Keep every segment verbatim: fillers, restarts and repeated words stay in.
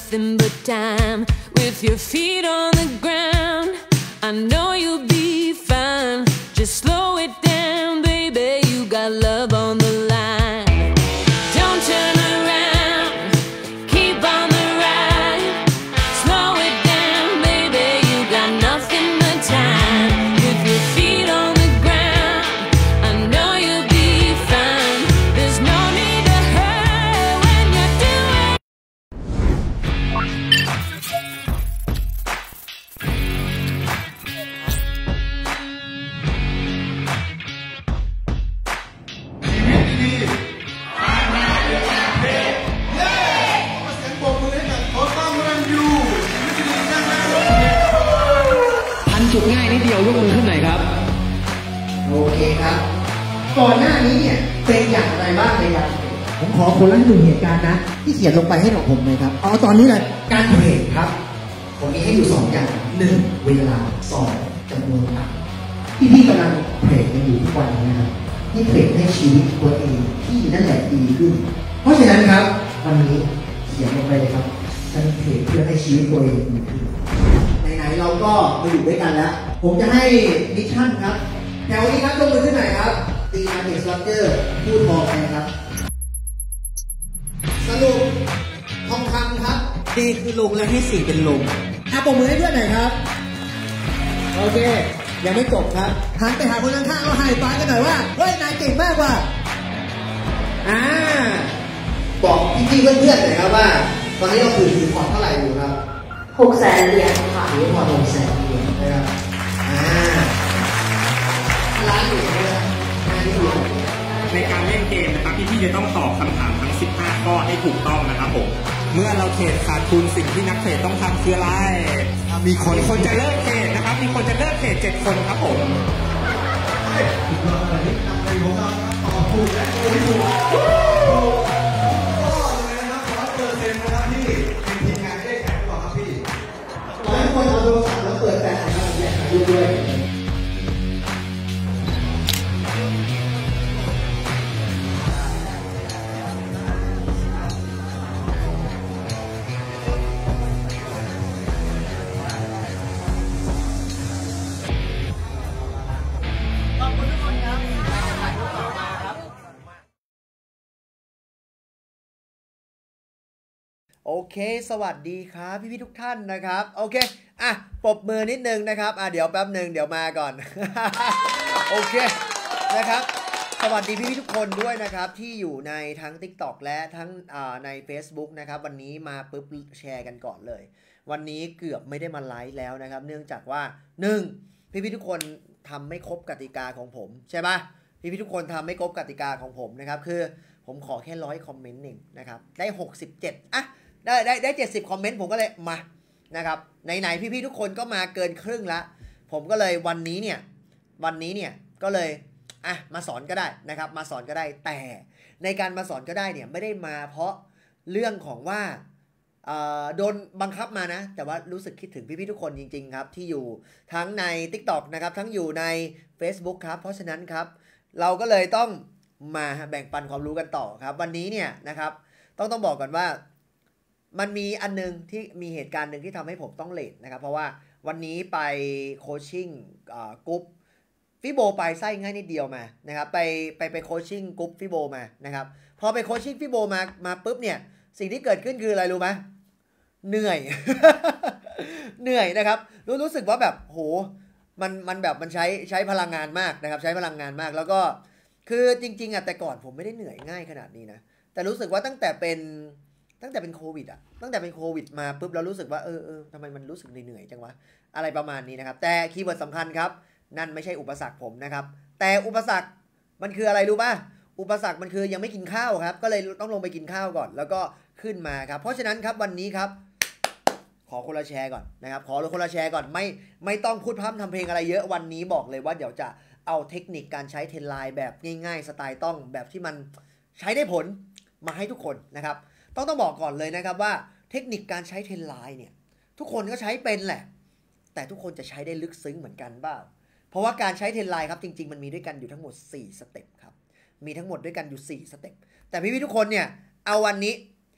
nothing but time. With your feet on the ground, I know you'll be fine. Just slow it down, baby, you got love on the line. Don't turn around, keep on the ride. Slow it down, baby, you got nothing but time. With your feet on the ground, I know you'll be fine. There's no need to hurry when you're doing. จุดง่ายนิดเดียวยกมือขึ้นหน่อยครับโอเคครับก่อนหน้านี้เนี่ยเป็นอย่างไรบ้างในการผมขอคนละหนึ่งเหตุการณ์นะที่เขียนลงไปให้กับผมเลยครับเอาตอนนี้เลยการเทรดครับผมมีให้อยู่สองอย่างหนึ่งเวลาสองจำนวนครับที่พี่กำลังเทรดกันอยู่ทุกวันนี้นะครับที่เทรดให้ชีวิตตัวเองที่นั่นแหละดีขึ้นเพราะฉะนั้นครับวันนี้เขียนลงไปเลยครับฉันเทรดเพื่อให้ชีวิตตัวเองดีขึ้นไหนๆเราก็มาอยู่ด้วยกันแล้วผมจะให้มิชชั่นครับแถวนี้ครับยกมือขึ้นหน่อยครับตีอาร์เอสลักเกอร์พูดพอกันครับสรุปทองคำครับดีคือลงและให้สี่เป็นลงอ่ะปรบมือให้เพื่อนหน่อยครับโอเคยังไม่จบครับหันไปหาคนข้างๆเอาไฮไฟว์กันหน่อยว่าเฮ้ยนายเก่งมากว่ะอ่าบอกพี่ๆเพื่อนๆหน่อยครับว่าตอนนี้เราถือถือพอร์ตเท่าไหร่อยู่ครับหกแสนเหรียญค่ะถือพอร์ตหกแสนเหรียญนะครับอ่าล้านเหรียญนะครับในการเล่นเกมนะครับพี่ๆจะต้องตอบคำถามทั้งสิบห้าข้อให้ถูกต้องนะครับผมเมื่อเราเทรดขาดทุนสิ่งที่นักเทรดต้องทำคืออะไรมีคนคนจะเลิกเทรดนะครับมีคนจะเลิกเทรดเจ็ดคนครับผมตอบถูกและถูกหลายคนเอาโทรศัพท์แล้วเปิดแต่ถ่ายรูปเนี่ยถ่ายรูปด้วยขอบคุณทุกคนครับถ่ายรูปต่อมาครับโอเคสวัสดีครับพี่ๆทุกท่านนะครับโอเคอ่ะปรบมือนิดนึงนะครับอ่ะเดี๋ยวแป๊บหนึ่งเดี๋ยวมาก่อน โอเคนะครับสวัสดีพี่ๆทุกคนด้วยนะครับที่อยู่ในทั้ง TikTok และทั้งอ่าใน Facebook นะครับวันนี้มาปุ๊บแชร์กันก่อนเลยวันนี้เกือบไม่ได้มาไลฟ์แล้วนะครับเนื่องจากว่าหนึ่งพี่ๆทุกคนทำไม่ครบกติกาของผมใช่ปะพี่ๆทุกคนทำไม่ครบกติกาของผมนะครับคือผมขอแค่ร้อยคอมเมนต์เองนะครับได้หกสิบเจ็ดอ่ะได้ได้ได้เจ็ดสิบคอมเมนต์ผมก็เลยมานะครับไหนๆพี่ๆทุกคนก็มาเกินครึ่งละผมก็เลยวันนี้เนี่ยวันนี้เนี่ยก็เลยอ่ะมาสอนก็ได้นะครับมาสอนก็ได้แต่ในการมาสอนก็ได้เนี่ยไม่ได้มาเพราะเรื่องของว่าโดนบังคับมานะแต่ว่ารู้สึกคิดถึงพี่ๆทุกคนจริงๆครับที่อยู่ทั้งใน TikTok นะครับทั้งอยู่ใน Facebook ครับเพราะฉะนั้นครับเราก็เลยต้องมาแบ่งปันความรู้กันต่อครับวันนี้เนี่ยนะครับต้องต้องบอกก่อนว่ามันมีอันนึงที่มีเหตุการณ์หนึ่งที่ทำให้ผมต้องเลทนะครับเพราะว่าวันนี้ไปโคชชิ่งกรุ๊ปฟิโบไปไส้ง่ายนิดเดียวมานะครับไปไปไปโคชชิ่งกรุ๊ปฟิโบมานะครับพอไปโคชชิ่งฟิโบมามาปุ๊บเนี่ยสิ่งที่เกิดขึ้นคืออะไรรู้ไหมเหนื่อย เหนื่อยนะครับรู้รู้สึกว่าแบบโหมันมันแบบมันใช้ใช้พลังงานมากนะครับใช้พลังงานมากแล้วก็คือจริงๆอ่ะแต่ก่อนผมไม่ได้เหนื่อยง่ายขนาดนี้นะแต่รู้สึกว่าตั้งแต่เป็นตั้งแต่เป็นโควิดอ่ะตั้งแต่เป็นโควิดมาปุ๊บเรารู้สึกว่าเออเออทำไมมันรู้สึกเหนื่อยจังวะอะไรประมาณนี้นะครับแต่คีย์เวิร์ดสำคัญครับนั่นไม่ใช่อุปสรรคผมนะครับแต่อุปสรรคมันคืออะไรรู้ป่ะอุปสรรคมันคือยังไม่กินข้าวครับก็เลยต้องลงไปกินข้าวก่อนแล้วก็ขึ้นมาครับเพราะฉะนั้นครับวันนี้ครับขอคนละแชร์ก่อนนะครับขอคนละแชร์ก่อนไม่ไม่ต้องพูดพร่ำทำเพลงอะไรเยอะวันนี้บอกเลยว่าเดี๋ยวจะเอาเทคนิคการใช้เทรนไลน์แบบง่ายๆสไตล์ต้องแบบที่มันใช้ได้ผลมาให้ทุกคนนะครับต้องต้องบอกก่อนเลยนะครับว่าเทคนิคการใช้เทรนไลน์เนี่ยทุกคนก็ใช้เป็นแหละแต่ทุกคนจะใช้ได้ลึกซึ้งเหมือนกันบ้างเพราะว่าการใช้เทรนไลน์ครับจริงๆมันมีด้วยกันอยู่ทั้งหมดสี่สเต็ปครับมีทั้งหมดด้วยกันอยู่สี่สเต็ปแต่พี่ๆทุกคนเนี่ยเอาวันนี้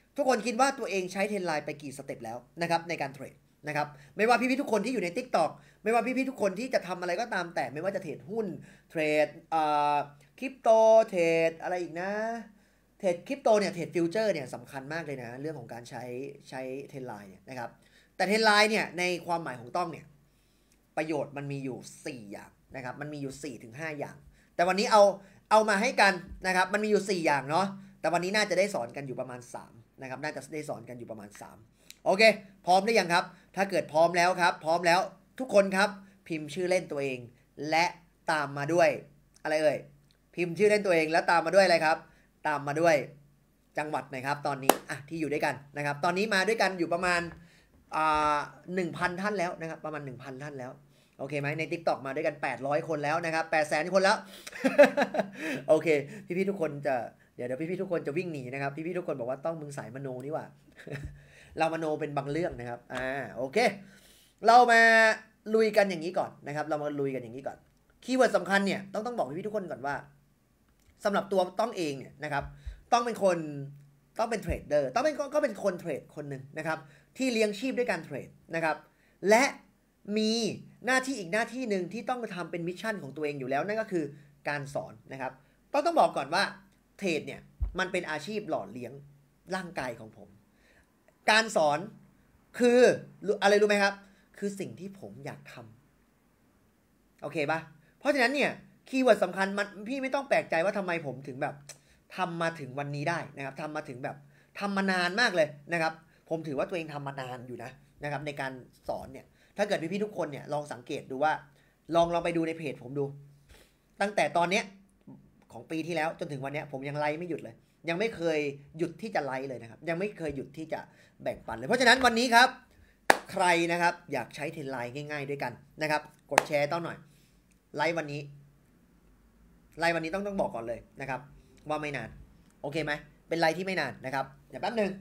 ทุกคนคิดว่าตัวเองใช้เทรนไลน์ไปกี่สเต็ปแล้วนะครับในการเทรดนะครับไม่ว่าพี่ๆทุกคนที่อยู่ใน TikTok ไม่ว่าพี่ๆทุกคนที่จะทำอะไรก็ตามแต่ไม่ว่าจะเทรดหุ้นเทรดเอ่อคริปโตเทรดอะไรอีกนะเทรดคริปโตเนี่ยเทรดฟิวเจอร์เนี่ยสำคัญมากเลยนะเรื่องของการใช้ใช้เทรนไลน์เนี่ยนะครับแต่เทรนไลน์เนี่ยในความหมายของต้องเนี่ยประโยชน์มันมีอยู่สี่อย่างนะครับมันมีอยู่ สี่ถึงห้า อย่างแต่วันนี้เอาเอามาให้กันนะครับมันมีอยู่สี่อย่างเนาะแต่วันนี้น่าจะได้สอนกันอยู่ประมาณสามนะครับน่าจะได้สอนกันอยู่ประมาณสามโอเคพร้อมหรือยังครับถ้าเกิดพร้อมแล้วครับพร้อมแล้วทุกคนครับพิมพ์ชื่อเล่นตัวเองและตามมาด้วยอะไรเอ่ยพิมพ์ชื่อเล่นตัวเองแล้วตามมาด้วยอะไรครับตามมาด้วยจังหวัดหน่อยครับตอนนี้อ่ะที่อยู่ด้วยกันนะครับตอนนี้มาด้วยกันอยู่ประมาณอ่า หนึ่งพัน ท่านแล้วนะครับประมาณ หนึ่งพัน ท่านแล้วโอเคไหมใน TikTok มาด้วยกันแปดร้อยคนแล้วนะครับ แปดแสน คนแล้ว โอเคพี่ๆทุกคนจะเดี๋ยวเดี๋ยวพี่ๆทุกคนจะวิ่งหนีนะครับพี่ๆทุกคนบอกว่าต้องมึงสายมโนนี่หว่า เรามโนเป็นบางเรื่องนะครับอ่าโอเคเรามาลุยกันอย่างนี้ก่อนนะครับเรามาลุยกันอย่างนี้ก่อนคีย์เวิร์ดสำคัญเนี่ยต้องต้องบอกพี่ๆทุกคนก่อนว่าสำหรับตัวต้องเองเนี่ยนะครับต้องเป็นคนต้องเป็นเทรดเดอร์ต้องเป็นก็เป็นคนเทรดคนหนึ่งนะครับที่เลี้ยงชีพด้วยการเทรดนะครับและมีหน้าที่อีกหน้าที่หนึ่งที่ต้องทำเป็นมิชชั่นของตัวเองอยู่แล้วนั่นก็คือการสอนนะครับต้องต้องบอกก่อนว่าเทรดเนี่ยมันเป็นอาชีพหล่อเลี้ยงร่างกายของผมการสอนคืออะไรรู้ไหมครับคือสิ่งที่ผมอยากทำโอเคปะเพราะฉะนั้นเนี่ยคีย์เวิร์ดสำคัญมันพี่ไม่ต้องแปลกใจว่าทำไมผมถึงแบบทำมาถึงวันนี้ได้นะครับทำมาถึงแบบทำมานานมากเลยนะครับผมถือว่าตัวเองทำมานานอยู่นะนะครับในการสอนเนี่ยถ้าเกิดพี่ๆทุกคนเนี่ยลองสังเกตดูว่าลองลองไปดูในเพจผมดูตั้งแต่ตอนเนี้ยของปีที่แล้วจนถึงวันนี้ผมยังไลฟ์ไม่หยุดเลยยังไม่เคยหยุดที่จะไลฟ์เลยนะครับยังไม่เคยหยุดที่จะแบ่งปันเลยเพราะฉะนั้นวันนี้ครับใครนะครับอยากใช้เทรนไลน์ง่ายๆด้วยกันนะครับกดแชร์ต้องหน่อยไลฟ์วันนี้ไลฟ์วันนี้ต้องต้องบอกก่อนเลยนะครับว่าไม่นานโอเคไหมเป็นไลฟ์ที่ไม่นานนะครับเดี๋ยวแป๊บนึง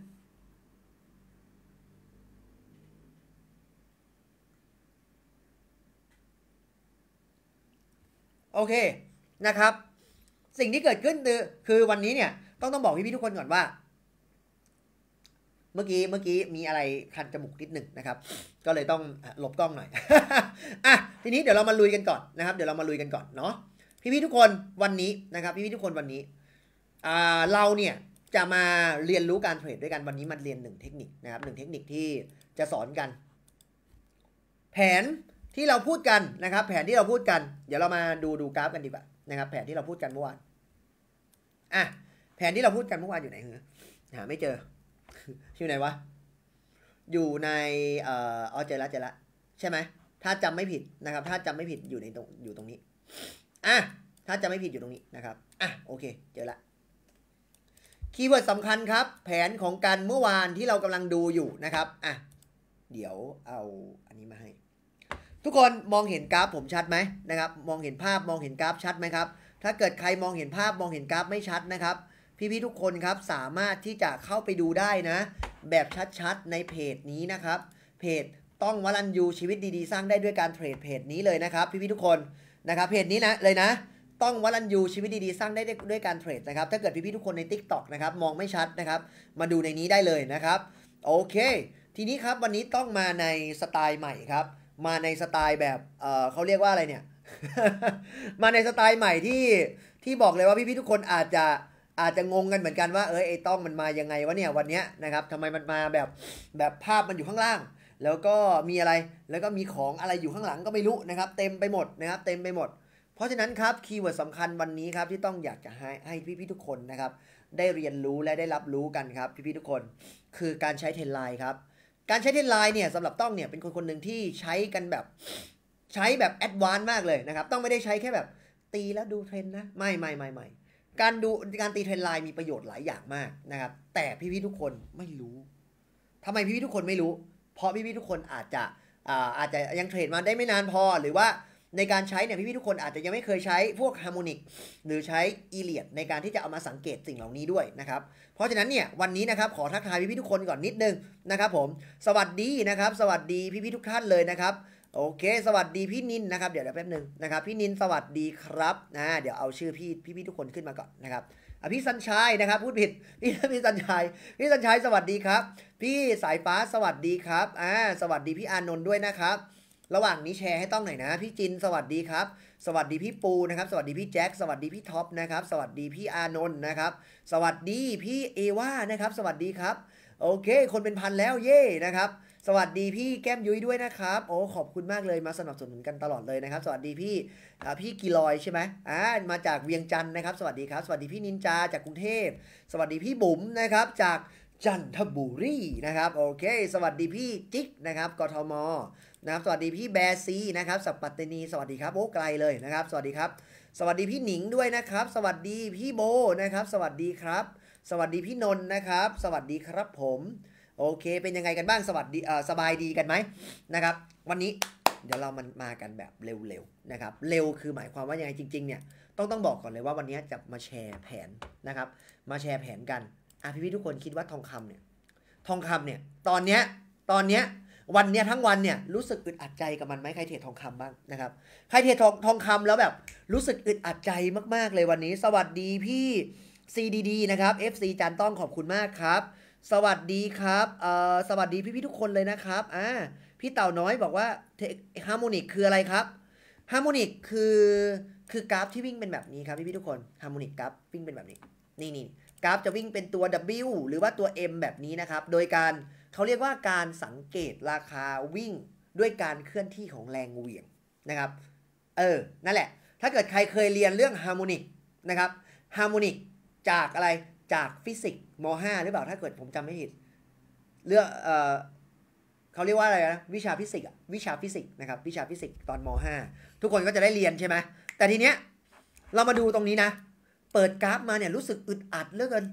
โอเคนะครับสิ่งที่เกิดขึ้นคือคือวันนี้เนี่ยต้องต้องบอกพี่ๆทุกคนก่อนว่าเมื่อกี้เมื่อกี้มีอะไรคันจมูกนิดหนึ่งนะครับก็เลยต้องหลบกล้องหน่อย อ่ะทีนี้เดี๋ยวเรามาลุยกันก่อนนะครับเดี๋ยวเรามาลุยกันก่อนเนาะพี่ๆทุกคนวันนี้นะครับพี่ๆทุกคนวันนี้อ่าเราเนี่ยจะมาเรียนรู้การเทรดด้วยกันวันนี้มันเรียนหนึ่งเทคนิคนะครับหนึ่งเทคนิคที่จะสอนกันแผนที่เราพูดกันนะครับแผนที่เราพูดกันเดี๋ยวเรามาดูดูกราฟกันดีกว่านะครับแผนที่เราพูดกันเมื่อวานอ่ะแผนที่เราพูดกันเมื่อวานอยู่ไหนเหรอหาไม่เจออยู่ไหนวะอยู่ในเอ่ออ๋อเจอแล้วเจอแล้วใช่ไหมถ้าจำไม่ผิดนะครับถ้าจำไม่ผิดอยู่ในตรงอยู่ตรงนี้อ่ะถ้าจำไม่ผิดอยู่ตรงนี้นะครับอ่ะโอเคเจอละคีย์เวิร์ดสำคัญครับแผนของกันเมื่อวานที่เรากำลังดูอยู่นะครับอ่ะเดี๋ยวเอาอันนี้มาให้ทุกคนมองเห็นกราฟผมชัดไหมนะครับมองเห็นภาพมองเห็นกราฟชัดไหมครับถ้าเกิดใครมองเห็นภาพมองเห็นกราฟไม่ชัดนะครับพี่ๆทุกคนครับสามารถที่จะเข้าไปดูได้นะแบบชัดๆในเพจนี้นะครับเพจต้องวรัญยูชีวิตดีๆสร้างได้ด้วยการเทรดเพจนี้เลยนะครับพี่ๆทุกคนนะครับเพจนี้นะเลยนะต้องวรัญยูชีวิตดีๆสร้างได้ด้วยการเทรดนะครับถ้าเกิดพี่ๆทุกคนใน TikTok นะครับมองไม่ชัดนะครับมาดูในนี้ได้เลยนะครับโอเคทีนี้ครับวันนี้ต้องมาในสไตล์ใหม่ครับมาในสไตล์แบบเอ่อเขาเรียกว่าอะไรเนี่ย มาในสไตล์ใหม่ที่ที่บอกเลยว่าพี่ๆทุกคนอาจจะอาจจะงงกันเหมือนกันว่าเออไอ้ต้องมันมายังไงวะเนี่ยวันเนี้ยนะครับทำไมมันมาแบบแบบภาพมันอยู่ข้างล่างแล้วก็มีอะไรแล้วก็มีของอะไรอยู่ข้างหลังก็ไม่รู้นะครับเต็มไปหมดนะครับเต็มไปหมดเพราะฉะนั้นครับคีย์เวิร์ดสำคัญวันนี้ครับที่ต้องอยากจะให้ให้พี่ๆทุกคนนะครับได้เรียนรู้และได้รับรู้กันครับพี่ๆทุกคนคือการใช้เทรนไลน์ครับการใช้เทรนไลน์เนี่ยสำหรับต้องเนี่ยเป็นคนคนหนึ่งที่ใช้กันแบบใช้แบบแอดวานซ์มากเลยนะครับต้องไม่ได้ใช้แค่แบบตีแล้วดูเทรนนะไม่ไม่ไม่ไม่การดูการตีเทรนไลน์มีประโยชน์หลายอย่างมากนะครับแต่พี่ๆทุกคนไม่รู้ทำไมพี่ๆทุกคนไม่รู้เพราะพี่ๆทุกคนอาจจะอ่าอาจจะยังเทรดมาได้ไม่นานพอหรือว่าในการใช้เนี่ยพี่ๆทุกคนอาจจะยังไม่เคยใช้พวกฮาร์โมนิกหรือใช้อีเลียดในการที่จะเอามาสังเกตสิ่งเหล่านี้ด้วยนะครับเพราะฉะนั้นเนี่ยวันนี้นะครับขอทักทายพี่ๆทุกคนก่อนนิดนึงนะครับผมสวัสดีนะครับสวัสดีพี่ๆทุกท่านเลยนะครับโอเคสวัสดีพี่นินนะครับเดี๋ยวเดี๋ยวแป๊บนึงนะครับพี่นินสวัสดีครับนะเดี๋ยวเอาชื่อพี่พี่พี่ทุกคนขึ้นมาก่อนนะครับอ่ะพี่สัญชัยนะครับพูดผิดพี่พี่สัญชัยพี่สัญชัยสวัสดีครับพี่สายฟ้าสวัสดีครับอ่าสวัสดีพี่อานนท์ด้วยนะครับระหว่างนี้แชร์ให้ต้องหน่อยนะพี่จินสวัสดีครับสวัสดีพี่ปูนะครับสวัสดีพี่แจ็คสวัสดีพี่ท็อปนะครับสวัสดีพี่อานนท์นะครับสวัสดีพี่เอวานะครับสวัสดีครับโอเคคนเป็นพันแล้วเย่นะครับสวัสดีพี่แก้มยุ้ยด้วยนะครับโอ้ขอบคุณมากเลยมาสนับสนุนกันตลอดเลยนะครับสวัสดีพี่พี่กิลอยใช่ไหมอ่ามาจากเวียงจันทร์นะครับสวัสดีครับสวัสดีพี่นินจาจากกรุงเทพสวัสดีพี่บุ๋มนะครับจากจันทบุรีนะครับโอเคสวัสดีพี่จิ๊กนะครับกทมนะครับสวัสดีพี่แบซีนะครับสัปปัตตานีสวัสดีครับโอ้ไกลเลยนะครับสวัสดีครับสวัสดีพี่หนิงด้วยนะครับสวัสดีพี่โบนะครับสวัสดีครับสวัสดีพี่นนท์นะครับสวัสดีครับผมโอเคเป็นยังไงกันบ้างสวัสดีเอ่อสบายดีกันไหมนะครับวันนี้เดี๋ยวเรามันมากันแบบเร็วๆนะครับเร็วคือหมายความว่ายังไงจริงๆเนี่ยต้องต้องบอกก่อนเลยว่าวันนี้จะมาแชร์แผนนะครับมาแชร์แผนกันอ่ะพี่ๆทุกคนคิดว่าทองคำเนี่ยทองคำเนี่ยตอนเนี้ยตอนเนี้ยวันเนี้ยทั้งวันเนี่ยรู้สึกอึดอัดใจกับมันไหมใครเทรดทองคำบ้างนะครับใครเทรดทองทองคำแล้วแบบรู้สึกอึดอัดใจมากๆเลยวันนี้สวัสดีพี่ ซี ดี ดี นะครับ เอฟ ซี จานต้องขอบคุณมากครับสวัสดีครับเอ่อสวัสดีพี่ๆทุกคนเลยนะครับอ่าพี่เต่าน้อยบอกว่าฮาร์โมนิกคืออะไรครับฮาร์โมนิกคือคือกราฟที่วิ่งเป็นแบบนี้ครับพี่ๆทุกคนฮาร์โมนิกกราฟวิ่งเป็นแบบนี้นี่นี่กราฟจะวิ่งเป็นตัว W หรือว่าตัว M แบบนี้นะครับโดยการเขาเรียกว่าการสังเกตราคาวิ่งด้วยการเคลื่อนที่ของแรงเหวี่ยงนะครับเออนั่นแหละถ้าเกิดใครเคยเรียนเรื่องฮาร์โมนิกนะครับฮาร์โมนิกจากอะไรจากฟิสิกส์ม.ห้า หรือเปล่าถ้าเกิดผมจำไม่ผิดเรื่องเออเขาเรียกว่าอะไรนะวิชาฟิสิกส์วิชาฟิสิกส์นะครับวิชาฟิสิกส์ตอนม.ห้า ทุกคนก็จะได้เรียนใช่ไหมแต่ทีเนี้ยเรามาดูตรงนี้นะเปิดกราฟมาเนี่ยรู้สึกอึดอัดเหลือเกิน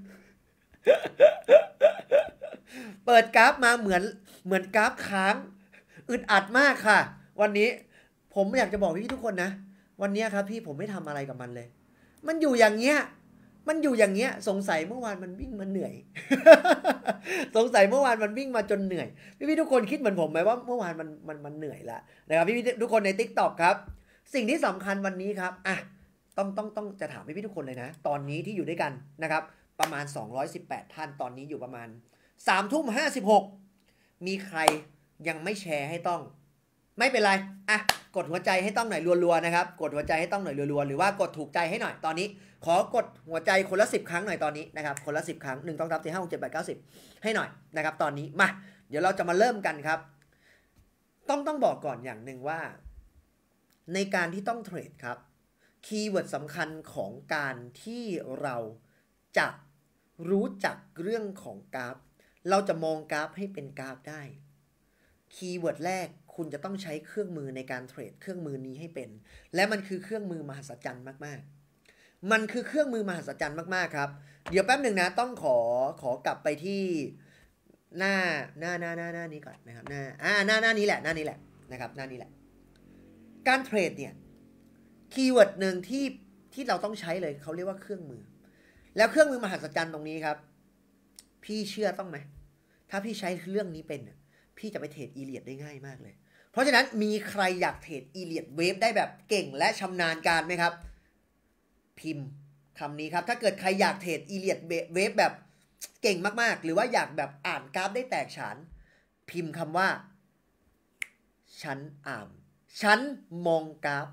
เปิดกราฟมาเหมือนเหมือนกราฟค้างอึดอัดมากค่ะวันนี้ผมอยากจะบอกพี่ทุกคนนะวันนี้ครับพี่ผมไม่ทำอะไรกับมันเลยมันอยู่อย่างเงี้ยมันอยู่อย่างเงี้ยสงสัยเมื่อวานมันวิ่งมาเหนื่อย สงสัยเมื่อวานมันวิ่งมาจนเหนื่อยพี่ๆทุกคนคิดเหมือนผมไหมว่าเมื่อวานมันมันมันเหนื่อยละนะครับพี่ๆทุกคนใน TikTok ครับสิ่งที่สำคัญวันนี้ครับอ่ะต้องต้องต้องจะถามพี่ๆทุกคนเลยนะตอนนี้ที่อยู่ด้วยกันนะครับประมาณสองร้อยสิบแปดท่านตอนนี้อยู่ประมาณสามทุ่มห้าสิบหกมีใครยังไม่แชร์ให้ต้องไม่เป็นไรอ่ะกดหัวใจให้ต้องหน่อยรัวๆนะครับกดหัวใจให้ต้องหน่อยรัวๆหรือว่ากดถูกใจให้หน่อยตอนนี้ขอกดหัวใจคนละสิบครั้งหน่อยตอนนี้นะครับคนละสิบครั้งหนึ่งต้องรับสี่ห้าหกเจ็ดแปดเก้าสิบให้หน่อยนะครับตอนนี้มาเดี๋ยวเราจะมาเริ่มกันครับต้องต้องบอกก่อนอย่างหนึ่งว่าในการที่ต้องเทรดครับคีย์เวิร์ดสำคัญของการที่เราจะรู้จักเรื่องของกราฟเราจะมองกราฟให้เป็นกราฟได้คีย์เวิร์ดแรกคุณจะต้องใช้เครื่องมือในการเทรดเครื่องมือนี้ให้เป็นและมันคือเครื่องมือมหัศจรรย์มากๆมันคือเครื่องมือมหัศจรรย์มากๆครับเดี๋ยวแป๊บหนึ่งนะต้องขอขอกลับไปที่หน้าหน้าหน้าหน้าหน้านี้ก่อนนะครับหน้าอ่าหน้าหน้านี้แหละหน้านี้แหละนะครับหน้านี้แหละการเทรดเนี่ยคีย์เวิร์ดหนึ่งที่ที่เราต้องใช้เลยเขาเรียกว่าเครื่องมือแล้วเครื่องมือมหัศจรรย์ตรงนี้ครับพี่เชื่อต้องไหมถ้าพี่ใช้เรื่องนี้เป็นพี่จะไปเทรดอีเลียดได้ง่ายมากเลยเพราะฉะนั้นมีใครอยากเทรดอีเลียดเวฟได้แบบเก่งและชำนาญการไหมครับพิมพ์คำนี้ครับถ้าเกิดใครอยากเทรดอีเลียดเวฟแบบเก่งมากๆหรือว่าอยากแบบอ่านกราฟได้แตกฉานพิมพ์คำว่าฉันอ่านฉันมองกราฟ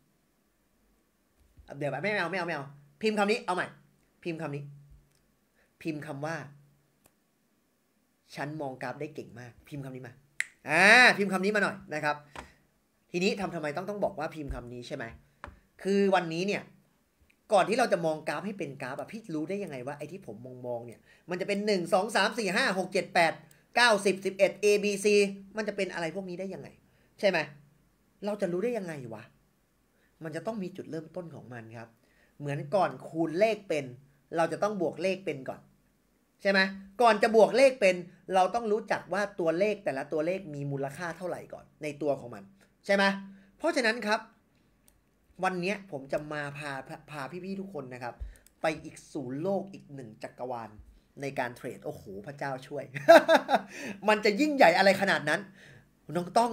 เดี๋ยวไม่เอาไม่เอาไม่เอาพิมพ์คำนี้เอาใหม่พิมพ์คำนี้พิมพ์คำว่าฉันมองกราฟได้เก่งมากพิมพ์คำนี้มาอ่าพิมพ์คำนี้มาหน่อยนะครับทีนี้ทำทำไมต้องต้องบอกว่าพิมพ์คำนี้ใช่ไหมคือวันนี้เนี่ยก่อนที่เราจะมองกราฟให้เป็นกราฟอะพี่รู้ได้ยังไงว่าไอ้ที่ผมมองมองเนี่ยมันจะเป็นหนึ่ง สอง สาม สี่ ห้า หก เจ็ด แปด เก้า สิบ สิบเอ็ด A B C มันจะเป็นอะไรพวกนี้ได้ยังไงใช่ไหมเราจะรู้ได้ยังไงวะมันจะต้องมีจุดเริ่มต้นของมันครับเหมือนก่อนคูณเลขเป็นเราจะต้องบวกเลขเป็นก่อนใช่ไหมก่อนจะบวกเลขเป็นเราต้องรู้จักว่าตัวเลขแต่ละตัวเลขมีมูลค่าเท่าไหร่ก่อนในตัวของมันใช่ไหมเพราะฉะนั้นครับวันนี้ผมจะมาพาพาพี่ๆทุกคนนะครับไปอีกสู่โลกอีกหนึ่งจักรวาลในการเทรดโอ้โหพระเจ้าช่วย มันจะยิ่งใหญ่อะไรขนาดนั้นน้องต้อง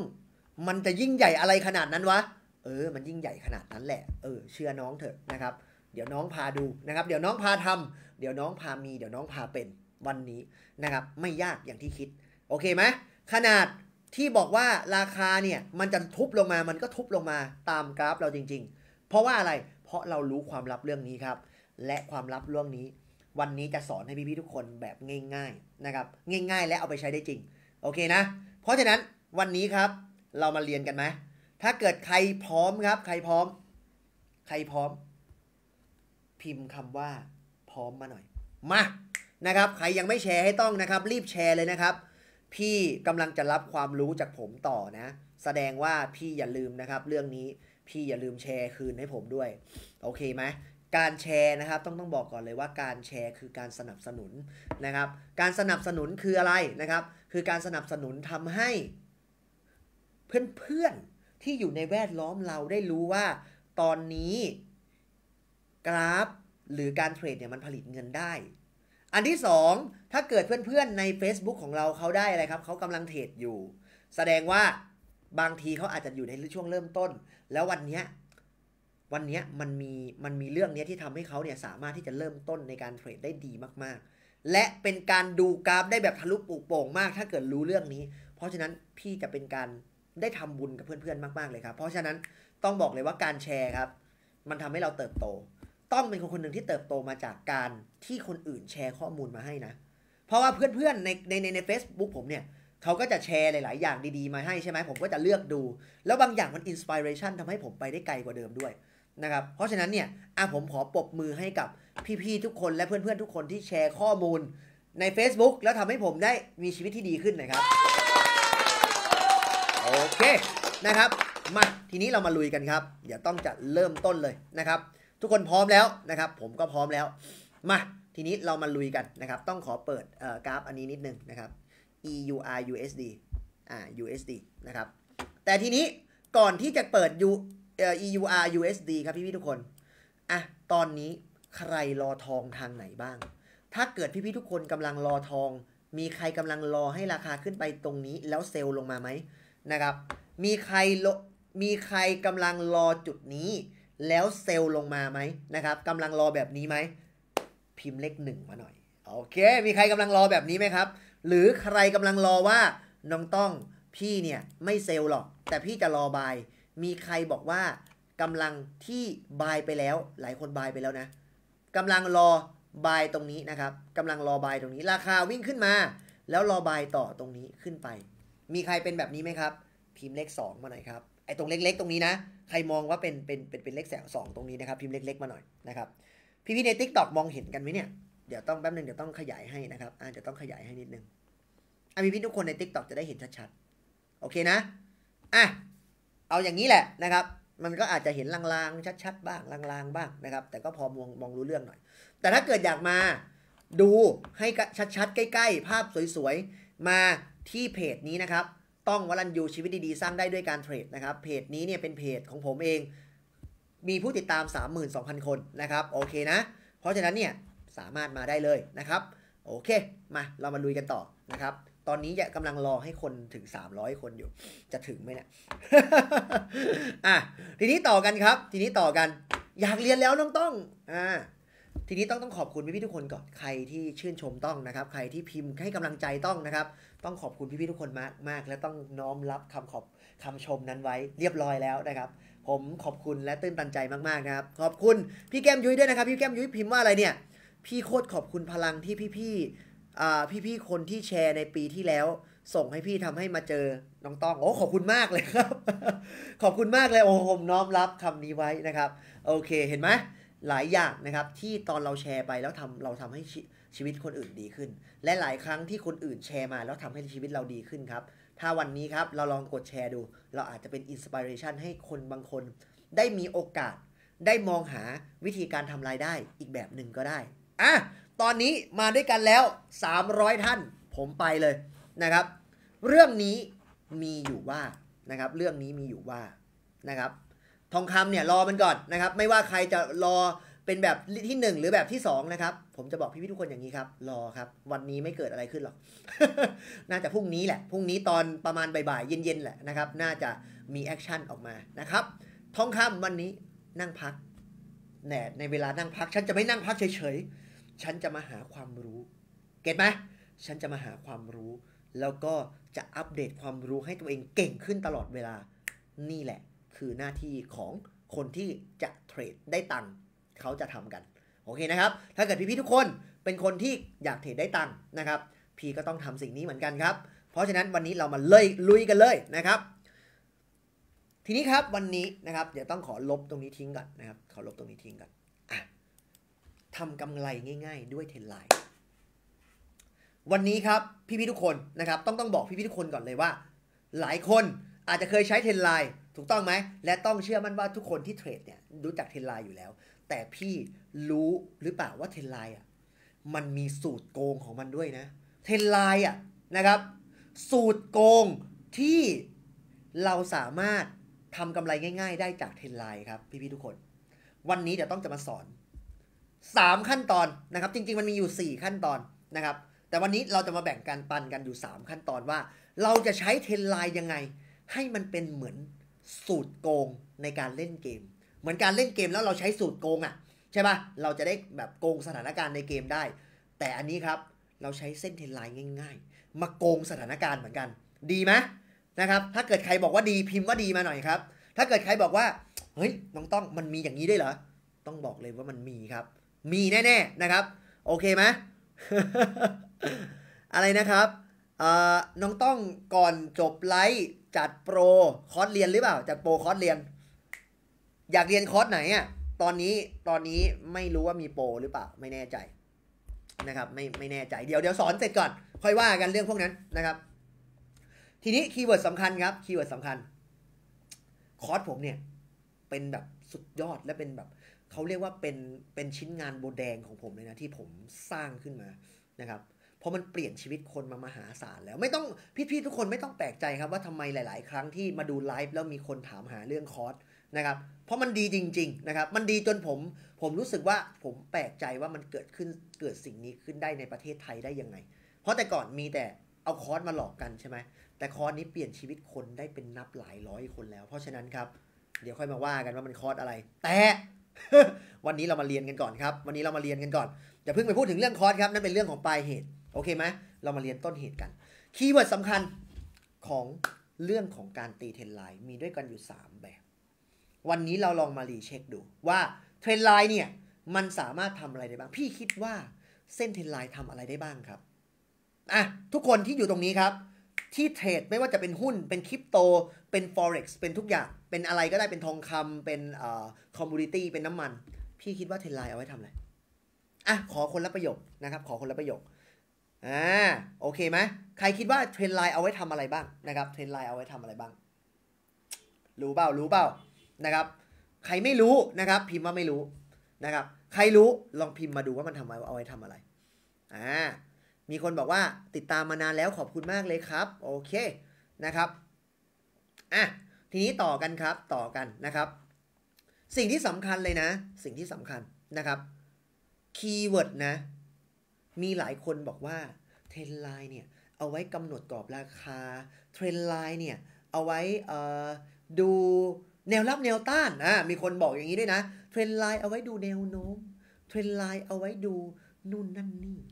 มันจะยิ่งใหญ่อะไรขนาดนั้นวะเออมันยิ่งใหญ่ขนาดนั้นแหละเออเชื่อน้องเถอะนะครับเดี๋ยวน้องพาดูนะครับเดี๋ยวน้องพาทำเดี๋ยวน้องพามีเดี๋ยวน้องพาเป็นวันนี้นะครับไม่ยากอย่างที่คิดโอเคไหมขนาดที่บอกว่าราคาเนี่ยมันจะทุบลงมามันก็ทุบลงมาตามกราฟเราจริงๆเพราะว่าอะไรเพราะเรารู้ความลับเรื่องนี้ครับและความลับเรื่องนี้วันนี้จะสอนให้พี่ๆทุกคนแบบง่ายๆนะครับง่ายๆและเอาไปใช้ได้จริงโอเคนะเพราะฉะนั้นวันนี้ครับเรามาเรียนกันไหมถ้าเกิดใครพร้อมครับใครพร้อมใครพร้อมพิมพ์คำว่าพร้อมมาหน่อยมานะครับใครยังไม่แชร์ให้ต้องนะครับรีบแชร์เลยนะครับพี่กำลังจะรับความรู้จากผมต่อนะแสดงว่าพี่อย่าลืมนะครับเรื่องนี้พี่อย่าลืมแชร์คืนให้ผมด้วยโอเคไหมการแชร์นะครับต้องต้องบอกก่อนเลยว่าการแชร์คือการสนับสนุนนะครับการสนับสนุนคืออะไรนะครับคือการสนับสนุนทำให้เพื่อนๆที่อยู่ในแวดล้อมเราได้รู้ว่าตอนนี้กราฟหรือการเทรดเนี่ยมันผลิตเงินได้อันที่สองถ้าเกิดเพื่อนๆใน Facebook ของเราเขาได้อะไรครับเขากำลังเทรดอยู่แสดงว่าบางทีเขาอาจจะอยู่ในช่วงเริ่มต้นแล้ววันนี้วันนี้มันมีมันมีเรื่องนี้ที่ทำให้เขาเนี่ยสามารถที่จะเริ่มต้นในการเทรดได้ดีมากๆและเป็นการดูกราฟได้แบบทะลุปลุกโป่งมากถ้าเกิดรู้เรื่องนี้เพราะฉะนั้นพี่จะเป็นการได้ทำบุญกับเพื่อนๆมากๆเลยครับเพราะฉะนั้นต้องบอกเลยว่าการแชร์ครับมันทำให้เราเติบโตต้องเป็นคนคนหนึ่งที่เติบโตมาจากการที่คนอื่นแชร์ข้อมูลมาให้นะเพราะว่าเพื่อนๆในในในใน Facebook ผมเนี่ยเขาก็จะแชร์หลายๆอย่างดีๆมาให้ใช่ไหมผมก็จะเลือกดูแล้วบางอย่างมันอินสปิเรชันทำให้ผมไปได้ไกลกว่าเดิมด้วยนะครับเพราะฉะนั้นเนี่ยอ่ะผมขอปรบมือให้กับพี่ๆทุกคนและเพื่อนๆทุกคนที่แชร์ข้อมูลใน Facebook แล้วทำให้ผมได้มีชีวิตที่ดีขึ้นนะครับโอเคนะครับมาทีนี้เรามาลุยกันครับเดี๋ยวต้องจะเริ่มต้นเลยนะครับทุกคนพร้อมแล้วนะครับผมก็พร้อมแล้วมาทีนี้เรามาลุยกันนะครับต้องขอเปิดเอ่อกราฟอันนี้นิดนึงนะครับ อี ยู อาร์ ยู เอส ดี อ่า ยู เอส ดี นะครับแต่ทีนี้ก่อนที่จะเปิด U เอ่อ อี ยู อาร์ ยู เอส ดี ครับพี่ๆทุกคนอ่ะตอนนี้ใครรอทองทางไหนบ้างถ้าเกิดพี่ๆทุกคนกำลังรอทองมีใครกำลังรอให้ราคาขึ้นไปตรงนี้แล้วเซลล์ลงมาไหมนะครับมีใครมีใครกำลังรอจุดนี้แล้วเซลล์ลงมาไหมนะครับกำลังรอแบบนี้ไหมพิมพ์เลขหนึ่งมาหน่อยโอเคมีใครกำลังรอแบบนี้ไหมครับหรือใครกำลังรอว่าน้องต้องพี่เนี่ยไม่เซลล์หรอกแต่พี่จะรอบายมีใครบอกว่ากำลังที่บายไปแล้วหลายคนบายไปแล้วนะกำลังรอบายตรงนี้นะครับกำลังรอบายตรงนี้ราคาวิ่งขึ้นมาแล้วรอบายต่อตรงนี้ขึ้นไปมีใครเป็นแบบนี้ไหมครับพิมพ์เลขสองมาหน่อยครับไอ้ตรงเล็กๆตรงนี้นะใครมองว่าเป็นเป็นเป็นเป็นเลขแสงสองตรงนี้นะครับพิมพ์เล็กๆมาหน่อยนะครับพี่ๆใน TikTok มองเห็นกันไหมเนี่ยเดี๋ยวต้องแป๊บนึงเดี๋ยวต้องขยายให้นะครับอ่าจะต้องขยายให้นิดนึงอ่ะพี่ๆทุกคนใน TikTok จะได้เห็นชัดๆโอเคนะอ่ะเอาอย่างนี้แหละนะครับมันก็อาจจะเห็นลางๆชัดๆบ้างลางๆบ้างนะครับแต่ก็พอมองมองรู้เรื่องหน่อยแต่ถ้าเกิดอยากมาดูให้ชัดๆใกล้ๆภาพสวยๆมาที่เพจนี้นะครับต้องวรัญยูชีวิตดีๆสร้างได้ด้วยการเทรดนะครับเพจนี้เนี่ยเป็นเพจของผมเองมีผู้ติดตาม สามหมื่นสองพัน คนนะครับโอเคนะเพราะฉะนั้นเนี่ยสามารถมาได้เลยนะครับโอเคมาเรามาลุยกันต่อนะครับตอนนี้กำลังรอให้คนถึงสามร้อยคนอยู่จะถึงไหมเนี่ย อ่ะทีนี้ต่อกันครับทีนี้ต่อกันอยากเรียนแล้วน้องต้องอ่าทีนี้ต้องต้องขอบคุณพี่ๆทุกคนก่อนใครที่ชื่นชมต้องนะครับใครที่พิมพ์ให้กำลังใจต้องนะครับต้องขอบคุณพี่ๆทุกคนมากมากและต้องน้อมรับคำขอบคำชมนั้นไว้เรียบร้อยแล้วนะครับผมขอบคุณและตื้นตันใจมากๆนะครับขอบคุณพี่แก้มยุ้ยด้วยนะครับพี่แก้มยุ้ยพิมพ์ว่าอะไรเนี่ยพี่โคตรขอบคุณพลังที่พี่ๆอ่าพี่ๆคนที่แชร์ในปีที่แล้วส่งให้พี่ทำให้มาเจอน้องต้องโอ้ขอบคุณมากเลยครับ ขอบคุณมากเลยโอ้ผมน้อมรับคำนี้ไว้นะครับโอเคเห็นไหมหลายอย่างนะครับที่ตอนเราแชร์ไปแล้วทำเราทำให้ชชีวิตคนอื่นดีขึ้นและหลายครั้งที่คนอื่นแชร์มาแล้วทำให้ชีวิตเราดีขึ้นครับถ้าวันนี้ครับเราลองกดแชร์ดูเราอาจจะเป็นอินสปิเรชันให้คนบางคนได้มีโอกาสได้มองหาวิธีการทำรายได้อีกแบบหนึ่งก็ได้อ่ะตอนนี้มาด้วยกันแล้วสามร้อยท่านผมไปเลยนะครับเรื่องนี้มีอยู่ว่านะครับเรื่องนี้มีอยู่ว่านะครับทองคำเนี่ยรอมันก่อนนะครับไม่ว่าใครจะรอเเป็นแบบที่หนึ่งหรือแบบที่สองนะครับผมจะบอกพี่ๆทุกคนอย่างนี้ครับรอครับวันนี้ไม่เกิดอะไรขึ้นหรอก น่าจะพรุ่งนี้แหละพรุ่งนี้ตอนประมาณบ่ายๆเย็นๆแหละนะครับน่าจะมีแอคชั่นออกมานะครับทองคำวันนี้นั่งพักแน่ในเวลานั่งพักฉันจะไม่นั่งพักเฉยๆฉันจะมาหาความรู้เก็ทไหมฉันจะมาหาความรู้แล้วก็จะอัปเดตความรู้ให้ตัวเองเก่งขึ้นตลอดเวลานี่แหละคือหน้าที่ของคนที่จะเทรดได้ตังค์เขาจะทำกันโอเคนะครับถ้าเกิดพี่ๆทุกคนเป็นคนที่อยากเทรดได้ตังค์นะครับพี่ก็ต้องทำสิ่งนี้เหมือนกันครับเพราะฉะนั้นวันนี้เรามาเลยลุยกันเลยนะครับทีนี้ครับวันนี้นะครับเดี๋ยวต้องขอลบตรงนี้ทิ้งก่อนนะครับขอลบตรงนี้ทิ้งก่อนทำกำไรง่ายๆด้วยเทรนไลน์วันนี้ครับพี่ๆทุกคนนะครับต้องต้องบอกพี่ๆทุกคนก่อนเลยว่าหลายคนอาจจะเคยใช้เทรนไลน์ถูกต้องไหมและต้องเชื่อมั่นว่าทุกคนที่เทรดเนี่ยรู้จักเทรนไลน์อยู่แล้วแต่พี่รู้หรือเปล่าว่าเทรนไลน์อ่ะมันมีสูตรโกงของมันด้วยนะเทรนไลน์อ่ะนะครับสูตรโกงที่เราสามารถทำกำไรง่ายๆได้จากเทรนไลน์ครับพี่ๆทุกคนวันนี้เดี๋ยวต้องจะมาสอนสามขั้นตอนนะครับจริงๆมันมีอยู่สี่ขั้นตอนนะครับแต่วันนี้เราจะมาแบ่งกันปันกันอยู่สามขั้นตอนว่าเราจะใช้เทรนไลน์ยังไงให้มันเป็นเหมือนสูตรโกงในการเล่นเกมเหมือนการเล่นเกมแล้วเราใช้สูตรโกงอ่ะใช่ป่ะเราจะได้แบบโกงสถานการณ์ในเกมได้แต่อันนี้ครับเราใช้เส้นเทรนไลน์ง่ายๆมาโกงสถานการณ์เหมือนกันดีไหมนะครับถ้าเกิดใครบอกว่าดีพิมพ์ว่าดีมาหน่อยครับถ้าเกิดใครบอกว่าเฮ้ยน้องต้องมันมีอย่างนี้ด้วยเหรอต้องบอกเลยว่ามันมีครับมีแน่ๆนะครับโอเคไหม อะไรนะครับน้องต้องก่อนจบไลฟ์จัดโปรคอร์สเรียนหรือเปล่าจัดโปรคอร์สเรียนอยากเรียนคอร์สไหนอ่ะตอนนี้ตอนนี้ไม่รู้ว่ามีโปรหรือเปล่าไม่แน่ใจนะครับไม่ไม่แน่ใจเดี๋ยวเดี๋ยวสอนเสร็จก่อนค่อยว่ากันเรื่องพวกนั้นนะครับทีนี้คีย์เวิร์ดสำคัญครับคีย์เวิร์ดสำคัญคอร์สผมเนี่ยเป็นแบบสุดยอดและเป็นแบบเขาเรียกว่าเป็นเป็นชิ้นงานโบแดงของผมเลยนะที่ผมสร้างขึ้นมานะครับเพราะมันเปลี่ยนชีวิตคนมามหาศาลแล้วไม่ต้องพี่ๆทุกคนไม่ต้องแปลกใจครับว่าทำไมหลายๆครั้งที่มาดูไลฟ์แล้วมีคนถามหาเรื่องคอร์สนะครับเพราะมันดีจริงๆนะครับมันดีจนผมผมรู้สึกว่าผมแปลกใจว่ามันเกิดขึ้นเกิดสิ่งนี้ขึ้นได้ในประเทศไทยได้ยังไงเพราะแต่ก่อนมีแต่เอาคอร์สมาหลอกกันใช่ไหมแต่คอร์สนี้เปลี่ยนชีวิตคนได้เป็นนับหลายร้อยคนแล้วเพราะฉะนั้นครับเดี๋ยวค่อยมาว่ากันว่ามันคอร์สอะไรแต่ วันนี้เรามาเรียนกันก่อนครับวันนี้เรามาเรียนกันก่อนอย่าเพิ่งไปพูดถึงเรื่องคอร์สครับนั่นเป็นเรื่องของปลายเหตุโอเคไหมเรามาเรียนต้นเหตุกันคีย์เวิร์ดสำคัญของเรื่องของการตีเทรนไลน์มีด้วยกันอยู่สามแบบวันนี้เราลองมารีเช็คดูว่าเทรนไลน์เนี่ยมันสามารถทำอะไรได้บ้างพี่คิดว่าเส้นเทรนไลน์ทำอะไรได้บ้างครับอ่ะทุกคนที่อยู่ตรงนี้ครับที่เทรดไม่ว่าจะเป็นหุ้นเป็นคริปโตเป็น forex เป็นทุกอย่างเป็นอะไรก็ได้เป็นทองคำเป็นเอ่อ commodity เป็นน้ำมันพี่คิดว่าเทรนไลน์เอาไว้ทำอะไรอ่ะขอคนละประโยคนะครับขอคนละประโยคอ่าโอเคไหมใครคิดว่าเทรนไลน์เอาไว้ทำอะไรบ้างนะครับเทรนไลน์เอาไว้ทำอะไรบ้างรู้เปล่ารู้เปล่านะครับใครไม่รู้นะครับพิมพ์ว่าไม่รู้นะครับใครรู้ลองพิมพ์มาดูว่ามันทำไว้เอาไว้ทำอะไรอ่ามีคนบอกว่าติดตามมานานแล้วขอบคุณมากเลยครับโอเคนะครับอ่ะทีนี้ต่อกันครับต่อกันนะครับสิ่งที่สำคัญเลยนะสิ่งที่สำคัญนะครับคีย์เวิร์ดนะมีหลายคนบอกว่าเทรนไลน์เนี่ยเอาไว้กำหนดกรอบราคาเทรนไลน์เนี่ยเอาไว้เอ่อดูแนวรับแนวต้านอ่ะมีคนบอกอย่างนี้ด้วยนะเทรนไลน์เอาไว้ดูแนวโน้มเทรนไลน์เอาไว้ดูนู่นนั่นนี่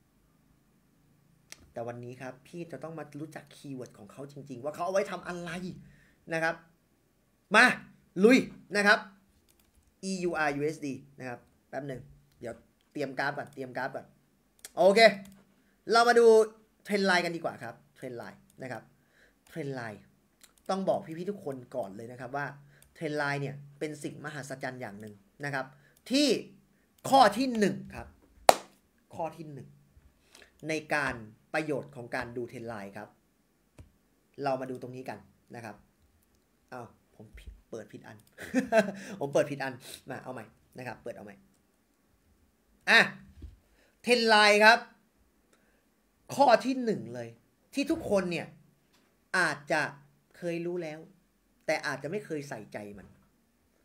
แต่วันนี้ครับพี่จะต้องมารู้จักคีย์เวิร์ดของเขาจริงๆว่าเขาเอาไว้ทำอะไรนะครับมาลุยนะครับ อี ยู อาร์ ยู เอส ดี นะครับแป๊บหนึ่งเดี๋ยวเตรียมกราฟก่อนเตรียมกราฟก่อนโอเคเรามาดูเทรนไลน์กันดีกว่าครับเทรนไลน์นะครับเทรนไลน์ต้องบอกพี่ๆทุกคนก่อนเลยนะครับว่าเทรนไลน์เนี่ยเป็นสิ่งมหัศจรรย์อย่างหนึ่งนะครับที่ข้อที่หนึ่งครับข้อที่หนึ่งในการประโยชน์ของการดูเทรนไลน์ครับเรามาดูตรงนี้กันนะครับอ้าวผมเปิดผิดอัน ผมเปิดผิดอันมาเอาใหม่นะครับเปิดเอาใหม่อ่ะเทรนไลน์ครับข้อที่หนึ่งเลยที่ทุกคนเนี่ยอาจจะเคยรู้แล้วแต่อาจจะไม่เคยใส่ใจมัน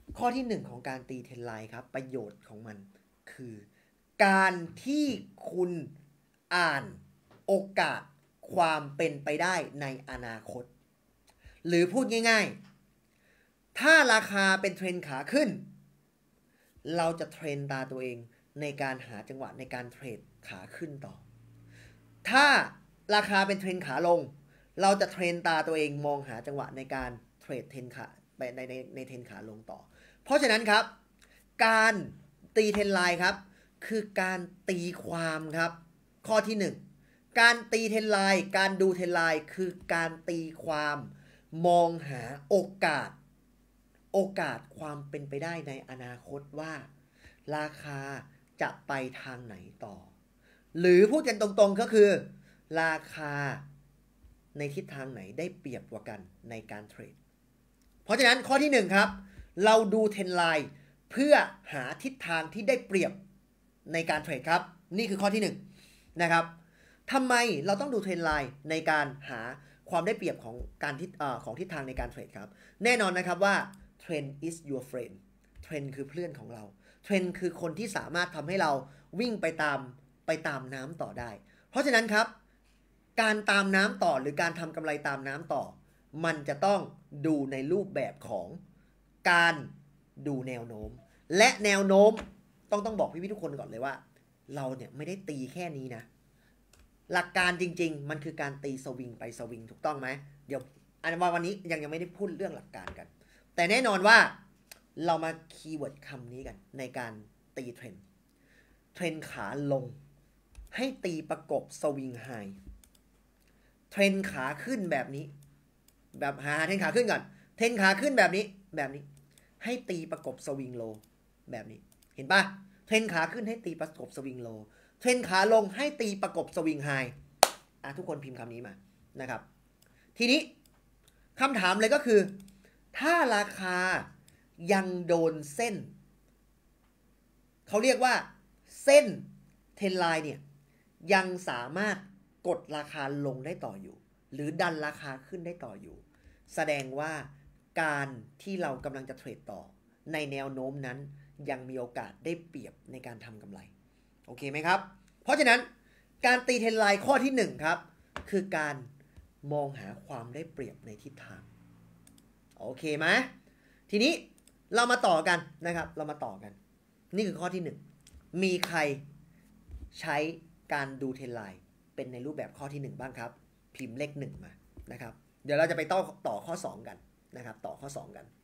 ข้อที่หนึ่งของการตีเทรนไลน์ครับประโยชน์ของมันคือการที่คุณอ่านโอกาสความเป็นไปได้ในอนาคตหรือพูดง่ายๆถ้าราคาเป็นเทรนขาขึ้นเราจะเทรนตาตัวเองในการหาจังหวะในการเทรดขาขึ้นต่อถ้าราคาเป็นเทรนขาลงเราจะเทรนตาตัวเองมองหาจังหวะในการเทรดเทรนขาไปในในในเทรนขาลงต่อเพราะฉะนั้นครับการตีเทรนไลน์ครับคือการตีความครับข้อที่หนึ่งการตีเทรนไลน์การดูเทรนไลน์คือการตีความมองหาโอกาสโอกาสความเป็นไปได้ในอนาคตว่าราคาจะไปทางไหนต่อหรือพูดกันตรงๆก็คือราคาในทิศทางไหนได้เปรียบกว่ากันในการเทรดเพราะฉะนั้นข้อที่หนึ่งครับเราดูเทรนไลน์เพื่อหาทิศทางที่ได้เปรียบในการเทรดครับนี่คือข้อที่หนึ่งนะครับทำไมเราต้องดูเทรนไลน์ในการหาความได้เปรียบของการทิศของทิศทางในการเทรดครับแน่นอนนะครับว่า Trend is your friend เทรนคือเพื่อนของเราเทรนคือคนที่สามารถทำให้เราวิ่งไปตามไปตามน้ำต่อได้เพราะฉะนั้นครับการตามน้ำต่อหรือการทำกำไรตามน้ำต่อมันจะต้องดูในรูปแบบของการดูแนวโน้มและแนวโน้มต้องต้องบอกพี่ๆทุกคนก่อนเลยว่าเราเนี่ยไม่ได้ตีแค่นี้นะหลักการจริงๆมันคือการตีสวิงไปสวิงถูกต้องไหมเดี๋ยวอันวันนี้ยังยังไม่ได้พูดเรื่องหลักการกันแต่แน่นอนว่าเรามาคีย์เวิร์ดคำนี้กันในการตีเทรนเทรนขาลงให้ตีประกบสวิงไฮเทรนขาขึ้นแบบนี้แบบหาเทรนขาขึ้นก่อนเทรนขาขึ้นแบบนี้แบบนี้ให้ตีประกบสวิงโลแบบนี้เห็นปะเทรนขาขึ้นให้ตีประกบสวิงโลเทรนขาลงให้ตีประกบสวิงไฮอ่ะทุกคนพิมพ์คำนี้มานะครับทีนี้คำถามเลยก็คือถ้าราคายังโดนเส้นเขาเรียกว่าเส้นเทรนไลน์เนี่ยยังสามารถกดราคาลงได้ต่ออยู่หรือดันราคาขึ้นได้ต่ออยู่แสดงว่าการที่เรากำลังจะเทรดต่อในแนวโน้มนั้นยังมีโอกาสได้เปรียบในการทำกำไรโอเคไหมครับเพราะฉะนั้นการตีเทรนไลน์ข้อที่หนึ่งครับคือการมองหาความได้เปรียบในทิศทางโอเคไหมทีนี้เรามาต่อกันนะครับเรามาต่อกันนี่คือข้อที่หนึ่งมีใครใช้การดูเทรนไลน์เป็นในรูปแบบข้อที่หนึ่งบ้างครับพิมพ์เลขหนึ่งมานะครับเดี๋ยวเราจะไปต่อต่อข้อสองกันนะครับต่อข้อสองกัน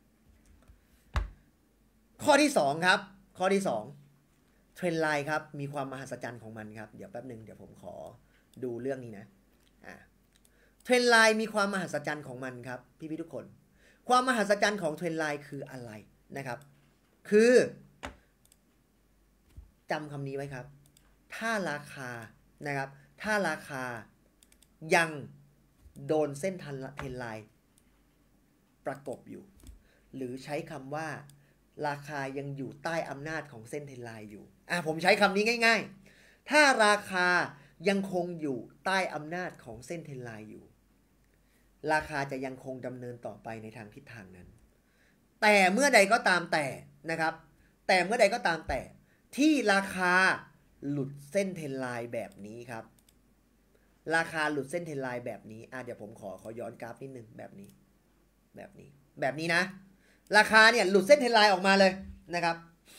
ข้อที่สองครับข้อที่สองเทรนไลน์ครับมีความมหัศจรรย์ของมันครับเดี๋ยวแป๊บหนึ่งเดี๋ยวผมขอดูเรื่องนี้นะอ่าเทรนไลน์มีความมหัศจรรย์ของมันครับพี่ๆทุกคนความมหัศจรรย์ของเทรนไลน์คืออะไรนะครับคือจำคำนี้ไว้ครับถ้าราคานะครับถ้าราคายังโดนเส้นทันเทรนไลน์ประกบอยู่หรือใช้คำว่าราคายังอยู่ใต้อำนาจของเส้นเทรนไลน์อยู่อ่ะผมใช้คำนี้ง่ายๆถ้าราคายังคงอยู่ใต้อำนาจของเส้นเทรนไลน์อยู่ราคาจะยังคงดำเนินต่อไปในทางทิศทางนั้นแต่เมื่อใดก็ตามแต่นะครับแต่เมื่อใดก็ตามแต่ที่ราคาหลุดเส้นเทรนไลน์แบบนี้ครับราคาหลุดเส้นเทรนไลน์แบบนี้อ่ะเดี๋ยวผมขอขอย้อนกราฟนิดนึงแบบนี้แบบนี้แบบนี้นะราคาเนี่ยหลุดเส้นเทรนไลน์ออกมาเลยนะครับ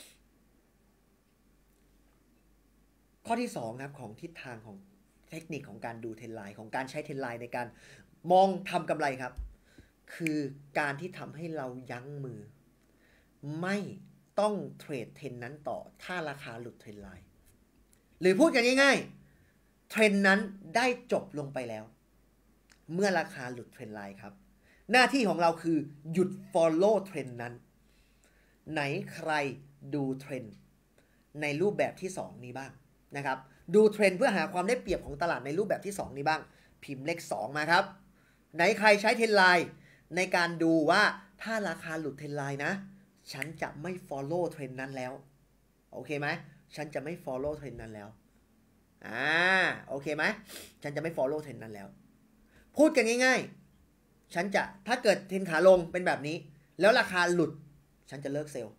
ข้อที่สองครับของทิศทางของเทคนิคของการดูเทรนไลน์ของการใช้เทรนไลน์ในการมองทำกำไรครับคือการที่ทำให้เรายั้งมือไม่ต้องเทรดเทรนนั้นต่อถ้าราคาหลุดเทรนไลน์หรือพูดกันง่ายๆเทรนนั้นได้จบลงไปแล้วเมื่อราคาหลุดเทรนไลน์ครับหน้าที่ของเราคือหยุด follow เทรนนั้นไหนใครดูเทรนในรูปแบบที่สองนี้บ้างนะครับดูเทรนเพื่อหาความได้เปรียบของตลาดในรูปแบบที่สองนี้บ้างพิมพ์เลขสองมาครับไหนใครใช้เทรนไลน์ในการดูว่าถ้าราคาหลุดเทรนไลน์นะฉันจะไม่ follow เทรนนั้นแล้วโอเคไหมฉันจะไม่ follow เทรนนั้นแล้วอ่าโอเคไหมฉันจะไม่ follow เทรนนั้นแล้วพูดกันง่ายๆฉันจะถ้าเกิดเทรนขาลงเป็นแบบนี้แล้วราคาหลุดฉันจะเลิกเซลล์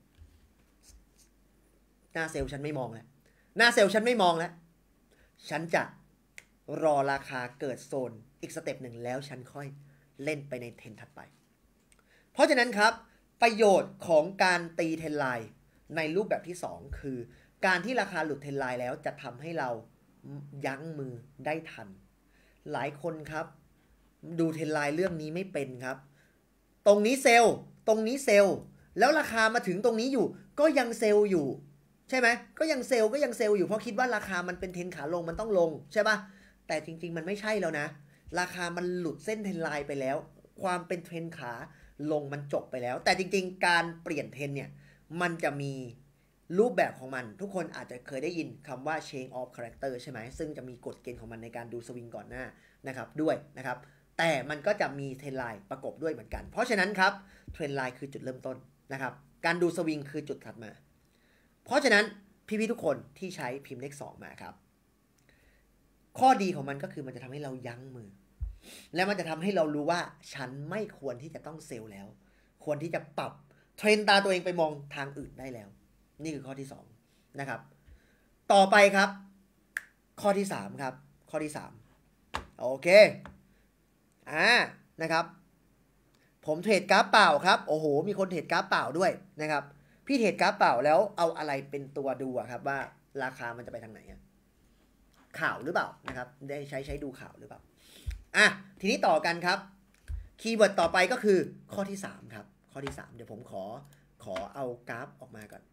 หน้าเซลล์ฉันไม่มองแล้วหน้าเซลล์ฉันไม่มองแล้วฉันจะรอราคาเกิดโซนอีกสเต็ปหนึ่งแล้วฉันค่อยเล่นไปในเทรนถัดไปเพราะฉะนั้นครับประโยชน์ของการตีเทรนไลน์ในรูปแบบที่สองคือการที่ราคาหลุดเทรนไลน์แล้วจะทำให้เรายั้งมือได้ทันหลายคนครับดูเทรนไลน์เรื่องนี้ไม่เป็นครับตรงนี้เซลล์ตรงนี้เซลล์แล้วราคามาถึงตรงนี้อยู่ก็ยังเซลล์อยู่ใช่ไหมก็ยังเซลล์ก็ยังเซลล์อยู่เพราะคิดว่าราคามันเป็นเทรนขาลงมันต้องลงใช่ปะแต่จริงๆมันไม่ใช่แล้วนะราคามันหลุดเส้นเทรนไลน์ไปแล้วความเป็นเทรนขาลงมันจบไปแล้วแต่จริงๆการเปลี่ยนเทรนเนี่ยมันจะมีรูปแบบของมันทุกคนอาจจะเคยได้ยินคำว่า change of character ใช่ไหมซึ่งจะมีกฎเกณฑ์ของมันในการดูสวิงก่อนหน้านะครับด้วยนะครับแต่มันก็จะมีเทรนไลน์ประกบด้วยเหมือนกันเพราะฉะนั้นครับเทรนไลน์คือจุดเริ่มต้นนะครับการดูสวิงคือจุดถัดมาเพราะฉะนั้นพี่ๆทุกคนที่ใช้พิมพ์เลขสองมาครับข้อดีของมันก็คือมันจะทำให้เรายั้งมือและมันจะทำให้เรารู้ว่าฉันไม่ควรที่จะต้องเซลล์แล้วควรที่จะปรับเทรนตาตัวเองไปมองทางอื่นได้แล้วนี่คือข้อที่สองนะครับต่อไปครับข้อที่สามครับข้อที่สามโอเคอ่านะครับผมเทรดกราฟเปล่าครับโอ้โหมีคนเทรดกราฟเปล่าด้วยนะครับพี่เทรดกราฟเปล่าแล้วเอาอะไรเป็นตัวดูอะครับว่าราคามันจะไปทางไหนอะข่าวหรือเปล่านะครับได้ใช้ใช้ดูข่าวหรือเปล่าอ่ะทีนี้ต่อกันครับคีย์เวิร์ดต่อไปก็คือข้อที่สามครับข้อที่สามเดี๋ยวผมขอขอเอากราฟออกมาก่อน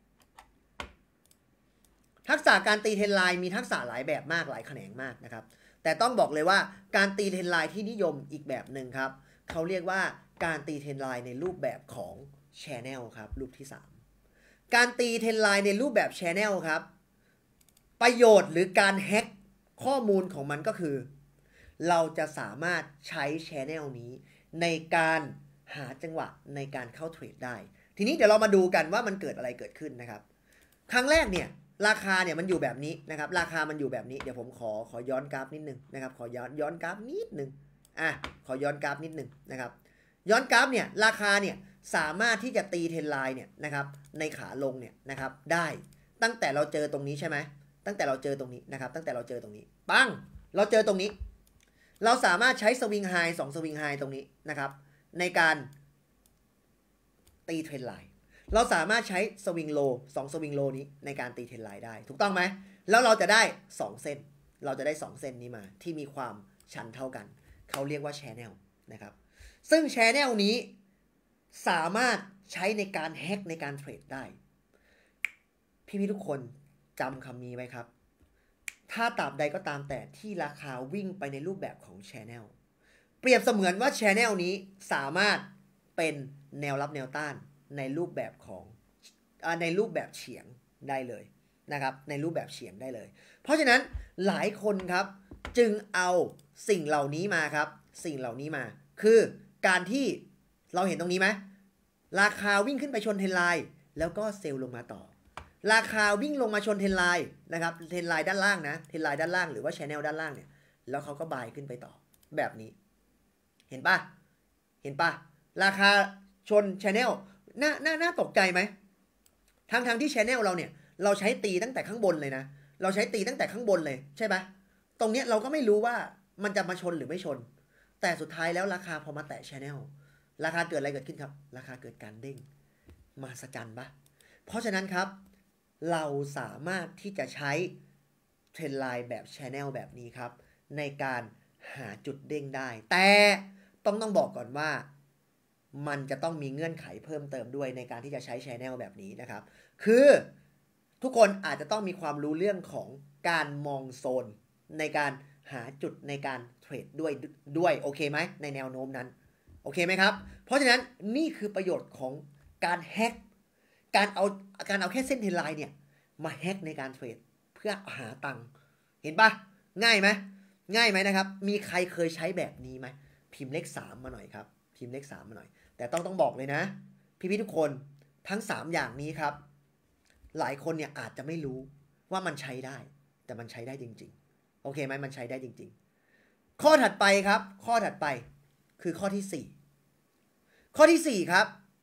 ทักษะการตีเทรนไลน์มีทักษะหลายแบบมากหลายแขนงมากนะครับแต่ต้องบอกเลยว่าการตีเทรนไลน์ที่นิยมอีกแบบหนึ่งครับเขาเรียกว่าการตีเทรนไลน์ในรูปแบบของ Channel ครับรูปที่สามการตีเทรนไลน์ในรูปแบบ Channel ครับประโยชน์หรือการแฮ็กข้อมูลของมันก็คือเราจะสามารถใช้ Channel นี้ในการหาจังหวะในการเข้าเทรดได้ทีนี้เดี๋ยวเรามาดูกันว่ามันเกิดอะไรเกิดขึ้นนะครับครั้งแรกเนี่ยราคาเนี่ยมันอยู่แบบนี้นะครับราคามันอยู่แบบนี้เดี๋ยวผมขอขอย้อนกราฟนิดนึงนะครับขอย้อนย้อนกราฟนิดนึงอ่ะขอย้อนกราฟนิดนึงนะครับย้อนกราฟเนี่ยราคาเนี่ยสามารถที่จะตีเทรนไลน์เนี่ยนะครับในขาลงเนี่ยนะครับได้ตั้งแต่เราเจอตรงนี้ใช่ไหมตั้งแต่เราเจอตรงนี้นะครับตั้งแต่เราเจอตรงนี้ปังเราเจอตรงนี้เราสามารถใช้สวิงไฮสองสวิงไฮตรงนี้นะครับในการตีเทรนไลน์เราสามารถใช้สวิงโลสองสวิงโลนี้ในการตีเทรนไลน์ได้ถูกต้องไหมแล้วเราจะได้สองเส้นเราจะได้สองเส้นนี้มาที่มีความชันเท่ากันเขาเรียกว่า Channel นะครับซึ่ง Channel นี้สามารถใช้ในการแฮ็กในการเทรดได้พี่ๆทุกคนจำคำนี้ไว้ครับถ้าตราบใดก็ตามแต่ที่ราคาวิ่งไปในรูปแบบของ Channel เปรียบเสมือนว่า Channel นี้สามารถเป็นแนวรับแนวต้านในรูปแบบของในรูปแบบเฉียงได้เลยนะครับในรูปแบบเฉียงได้เลยเพราะฉะนั้นหลายคนครับจึงเอาสิ่งเหล่านี้มาครับสิ่งเหล่านี้มาคือการที่เราเห็นตรงนี้ไหมราคาวิ่งขึ้นไปชนเทรนไลน์แล้วก็เซลล์ลงมาต่อราคาวิ่งลงมาชนเทรนไลน์นะครับเทรนไลน์ด้านล่างนะเทรนไลน์ด้านล่างหรือว่า Channel ด้านล่างเนี่ยแล้วเขาก็บายขึ้นไปต่อแบบนี้เห็นปะเห็นปะราคาชน Channel น่าน่าน่าตกใจไหมทั้งทั้งที่ Channel เราเนี่ยเราใช้ตีตั้งแต่ข้างบนเลยนะเราใช้ตีตั้งแต่ข้างบนเลยใช่ไหมตรงเนี้ยเราก็ไม่รู้ว่ามันจะมาชนหรือไม่ชนแต่สุดท้ายแล้วราคาพอมาแตะ Channel ราคาเกิดอะไรเกิดขึ้นครับราคาเกิดการเด้งมหัศจรรย์ปะเพราะฉะนั้นครับเราสามารถที่จะใช้เทรนไลน์แบบ Channel แบบนี้ครับในการหาจุดเด้งได้แต่ต้องต้องบอกก่อนว่ามันจะต้องมีเงื่อนไขเพิ่มเติมด้วยในการที่จะใช้ Channel แบบนี้นะครับคือทุกคนอาจจะต้องมีความรู้เรื่องของการมองโซนในการหาจุดในการเทรดด้วยด้วยโอเคไหมในแนวโน้มนั้นโอเคไหมครับเพราะฉะนั้นนี่คือประโยชน์ของการแฮ็กการเอาการเอาแค่เส้นเทรนไลน์เนี่ยมาแฮ็กในการเทรดเพื่อหาตังค์เห็นปะง่ายไหมง่ายไหมนะครับมีใครเคยใช้แบบนี้ไหมพิมพ์เลขสามมาหน่อยครับพิมพ์เลขสามมาหน่อยแต่ต้องต้องบอกเลยนะพี่ๆทุกคนทั้งสามอย่างนี้ครับหลายคนเนี่ยอาจจะไม่รู้ว่ามันใช้ได้แต่มันใช้ได้จริงๆโอเคไหมมันใช้ได้จริงๆข้อถัดไปครับข้อถัดไปคือข้อที่สี่ข้อที่สี่ครับ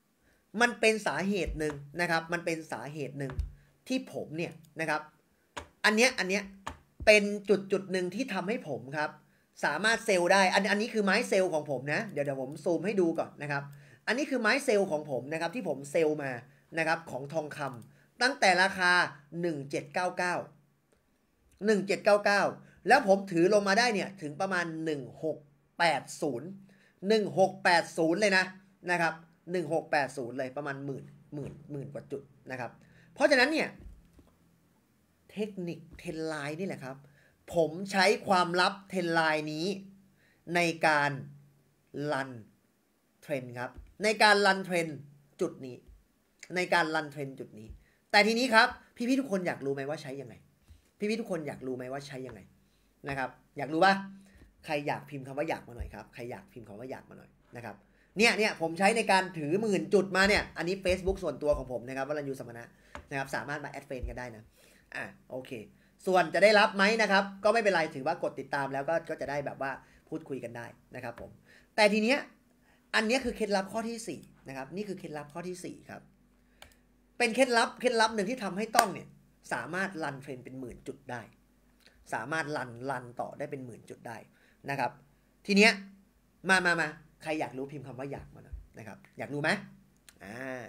มันเป็นสาเหตุหนึ่งนะครับมันเป็นสาเหตุหนึ่งที่ผมเนี่ยนะครับอันเนี้ยอันเนี้ยเป็นจุดจุดหนึ่งที่ทำให้ผมครับสามารถเซลล์ได้อันอันนี้คือไม้เซลล์ของผมนะเดี๋ยวเดี๋ยวผมซูมให้ดูก่อนนะครับอันนี้คือไม้เซลล์ของผมนะครับที่ผมเซลล์มานะครับของทองคำตั้งแต่ราคาหนึ่งพันเจ็ดร้อยเก้าสิบเก้า หนึ่งพันเจ็ดร้อยเก้าสิบเก้าแล้วผมถือลงมาได้เนี่ยถึงประมาณหนึ่งพันหกร้อยแปดสิบ หนึ่งพันหกร้อยแปดสิบเลยนะนะครับหนึ่งพันหกร้อยแปดสิบเลยประมาณหมื่นหมื่นหมื่นกว่าจุดนะครับเพราะฉะนั้นเนี่ยเทคนิคเทรนไลน์นี่แหละครับผมใช้ความลับเทรนไลน์นี้ในการรันเทรนครับในการรันเทรนจุดนี้ในการรันเทรนจุดนี้แต่ทีนี้ครับพี่ๆทุกคนอยากรู้ไหมว่าใช้ยังไงพี่ๆทุกคนอยากรู้ไหมว่าใช้ยังไงนะครับอยากรู้ป่ะใครอยากพิมพ์คำว่าอยากมาหน่อยครับใครอยากพิมพ์คำว่าอยากมาหน่อยนะครับเนี่ยเนี่ยผมใช้ในการถือหมื่นจุดมาเนี่ยอันนี้ Facebook ส่วนตัวของผมนะครับวรัญยูสมณะนะครับสามารถมาแอดเฟรนกันได้นะอ่ะโอเคส่วนจะได้รับไหมนะครับก็ไม่เป็นไรถือว่ากดติดตามแล้วก็ก็จะได้แบบว่าพูดคุยกันได้นะครับผมแต่ทีเนี้ยอันนี้คือเคล็ดลับข้อที่สี่นะครับนี่คือเคล็ดลับข้อที่สี่ครับเป็นเคล็ดลับเคล็ดลับหนึ่งที่ทำให้ต้องเนี่ยสามารถรันเทรนเป็นหมื่นจุดได้สามารถรันรันต่อได้เป็นหมื่นจุดได้นะครับทีเนี้ยมามามาใครอยากรู้พิมพ์คำว่าอยากมาหน่อยนะครับอยากรู้ไหมอ่า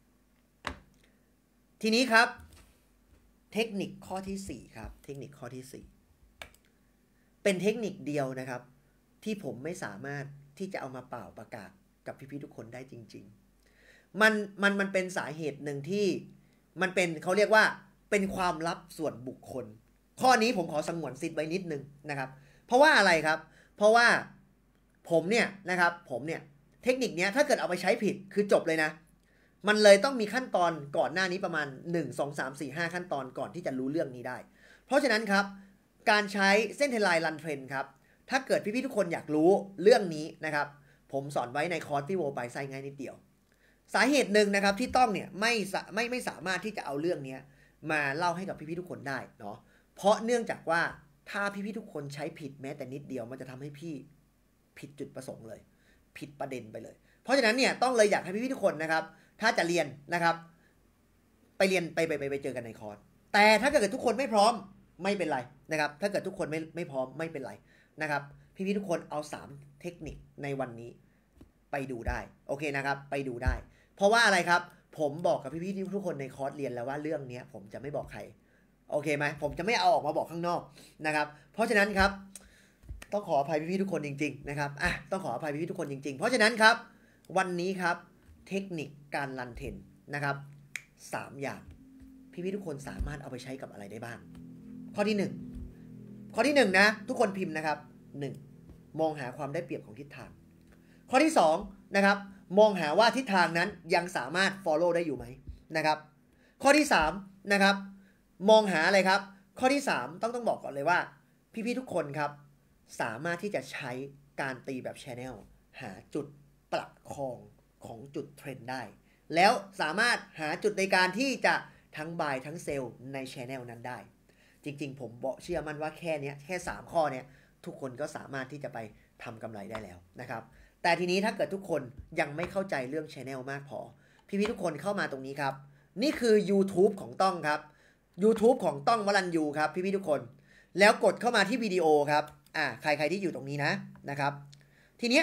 ทีนี้ครับเทคนิคข้อที่สี่ครับเทคนิคข้อที่สี่เป็นเทคนิคเดียวนะครับที่ผมไม่สามารถที่จะเอามาเป่าประกาศกับพี่ๆทุกคนได้จริงๆมันมันมันเป็นสาเหตุหนึ่งที่มันเป็นเขาเรียกว่าเป็นความลับส่วนบุคคลข้อนี้ผมขอสงวนสิทธิ์ไว้นิดนึงนะครับเพราะว่าอะไรครับเพราะว่าผมเนี่ยนะครับผมเนี่ยเทคนิคเนี้ยถ้าเกิดเอาไปใช้ผิดคือจบเลยนะมันเลยต้องมีขั้นตอนก่อนหน้านี้ประมาณหนึ่ง สอง สาม สี่ ห้าขั้นตอนก่อนที่จะรู้เรื่องนี้ได้เพราะฉะนั้นครับการใช้เส้นเทรนไลน์รันเทรนครับถ้าเกิดพี่ๆทุกคนอยากรู้เรื่องนี้นะครับผมสอนไว้ในคอร์สพี่โวไปไซง่ายนิดเดียวสาเหตุหนึ่งนะครับที่ต้องเนี่ยไม่ไม่ไม่สามารถที่จะเอาเรื่องนี้มาเล่าให้กับพี่ๆทุกคนได้เนาะเพราะเนื่องจากว่าถ้าพี่ๆทุกคนใช้ผิดแม้แต่นิดเดียวมันจะทำให้พี่ผิดจุดประสงค์เลยผิดประเด็นไปเลยเพราะฉะนั้นเนี่ยต้องเลยอยากให้พี่ๆทุกคนนะครับถ้าจะเรียนนะครับไปเรียนไปไปไปไปเจอกันในคอร์สแต่ถ้าเกิดทุกคนไม่พร้อมไม่เป็นไรนะครับถ้าเกิดทุกคนไม่ไม่พร้อมไม่เป็นไรนะครับพี่ๆทุกคนเอาสามเทคนิคในวันนี้ไปดูได้โอเคนะครับไปดูได้เพราะว่าอะไรครับผมบอกกับพี่ๆทุกคนในคอร์สเรียนแล้วว่าเรื่องนี้ผมจะไม่บอกใครโอเคไหมผมจะไม่เอาออกมาบอกข้างนอกนะครับเพราะฉะนั้นครับต้องขออภัยพี่ๆทุกคนจริงๆนะครับอ่ะต้องขออภัยพี่ๆทุกคนจริงๆเพราะฉะนั้นครับวันนี้ครับเทคนิคการรันเทรนนะครับสามอย่างพี่ๆทุกคนสามารถเอาไปใช้กับอะไรได้บ้างข้อที่หนึ่งข้อที่หนึ่งนะทุกคนพิมพ์นะครับหนึ่งมองหาความได้เปรียบของทิศทางข้อที่สองนะครับมองหาว่าทิศทางนั้นยังสามารถ follow ได้อยู่ไหมนะครับข้อที่สามนะครับมองหาอะไรครับข้อที่สามต้องต้องบอกก่อนเลยว่าพี่ๆทุกคนครับสามารถที่จะใช้การตีแบบ channel หาจุดประคองของจุดเทรนด์ได้แล้วสามารถหาจุดในการที่จะทั้ง buy ทั้ง sell ใน channel นั้นได้จริงๆผมบอกเชื่อมั่นว่าแค่นี้แค่สามข้อเนี้ยทุกคนก็สามารถที่จะไปทำกำไรได้แล้วนะครับแต่ทีนี้ถ้าเกิดทุกคนยังไม่เข้าใจเรื่อง channel มากพอพี่ๆทุกคนเข้ามาตรงนี้ครับนี่คือ YouTube ของต้องครับ YouTube ของต้องวรัญยูครับพี่ๆทุกคนแล้วกดเข้ามาที่วิดีโอครับอ่าใครๆที่อยู่ตรงนี้นะนะครับทีเนี้ย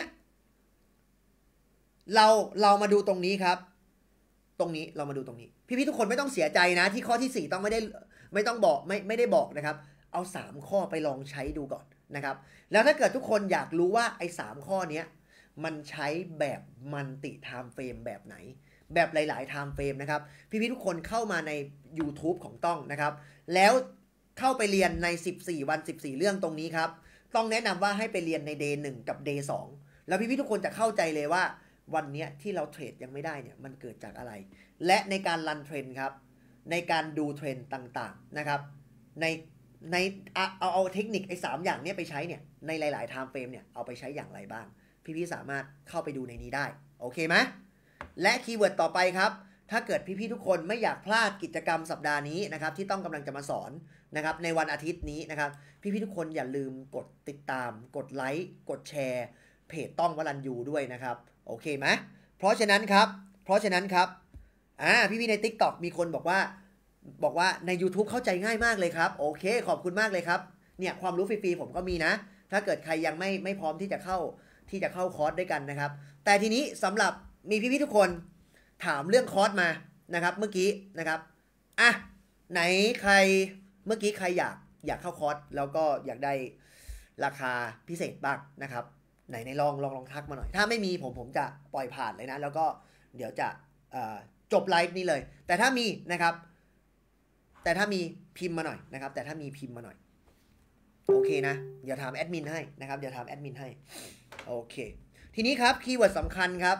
เราเรามาดูตรงนี้ครับตรงนี้เรามาดูตรงนี้พี่ๆทุกคนไม่ต้องเสียใจนะที่ข้อที่สี่ต้องไม่ได้ไม่ต้องบอกไม่ไม่ได้บอกนะครับเอาสามข้อไปลองใช้ดูก่อนนะครับแล้วถ้าเกิดทุกคนอยากรู้ว่าไอ้สามข้อเนี้ยมันใช้แบบมัลติไทม์เฟรมแบบไหนแบบหลายๆไทม์เฟรมนะครับพี่ๆทุกคนเข้ามาใน YouTube ของต้องนะครับแล้วเข้าไปเรียนในสิบสี่วันสิบสี่เรื่องตรงนี้ครับต้องแนะนำว่าให้ไปเรียนใน Day หนึ่งกับ Day สองแล้วพี่ๆทุกคนจะเข้าใจเลยว่าวันนี้ที่เราเทรดยังไม่ได้เนี่ยมันเกิดจากอะไรและในการรันเทรนครับในการดูเทรนต่างๆนะครับในในเอาเอาเทคนิคไอ้สามอย่างนี้ไปใช้เนี่ยในหลายๆไทม์เฟรมเนี่ยเอาไปใช้อย่างไรบ้างพี่ๆสามารถเข้าไปดูในนี้ได้โอเคไหมและคีย์เวิร์ดต่อไปครับถ้าเกิดพี่ๆทุกคนไม่อยากพลาดกิจกรรมสัปดาห์นี้นะครับที่ต้องกำลังจะมาสอนนะครับในวันอาทิตย์นี้นะครับพี่ๆทุกคนอย่าลืมกดติดตามกดไลค์กดแชร์เพจต้องวรัญยูด้วยนะครับโอเคไหมเพราะฉะนั้นครับเพราะฉะนั้นครับอ่าพี่ๆใน TikTok มีคนบอกว่าบอกว่าใน YouTube เข้าใจง่ายมากเลยครับโอเคขอบคุณมากเลยครับเนี่ยความรู้ฟรีๆผมก็มีนะถ้าเกิดใครยังไม่ไม่พร้อมที่จะเข้าที่จะเข้าคอร์สด้วยกันนะครับแต่ทีนี้สำหรับมีพี่ๆทุกคนถามเรื่องคอร์สมานะครับเมื่อกี้นะครับอ่ะไหนใครเมื่อกี้ใครอยากอยากเข้าคอร์สแล้วก็อยากได้ราคาพิเศษบ้างนะครับไหนในลองลองลองทักมาหน่อยถ้าไม่มีผมผมจะปล่อยผ่านเลยนะแล้วก็เดี๋ยวจะจบไลฟ์นี้เลยแต่ถ้ามีนะครับแต่ถ้ามีพิมพ์มาหน่อยนะครับแต่ถ้ามีพิมพ์มาหน่อยโอเคนะเดี๋ยวถามแอดมินให้นะครับเดี๋ยวถามแอดมินให้โอเคทีนี้ครับคีย์เวิร์ดสำคัญครับ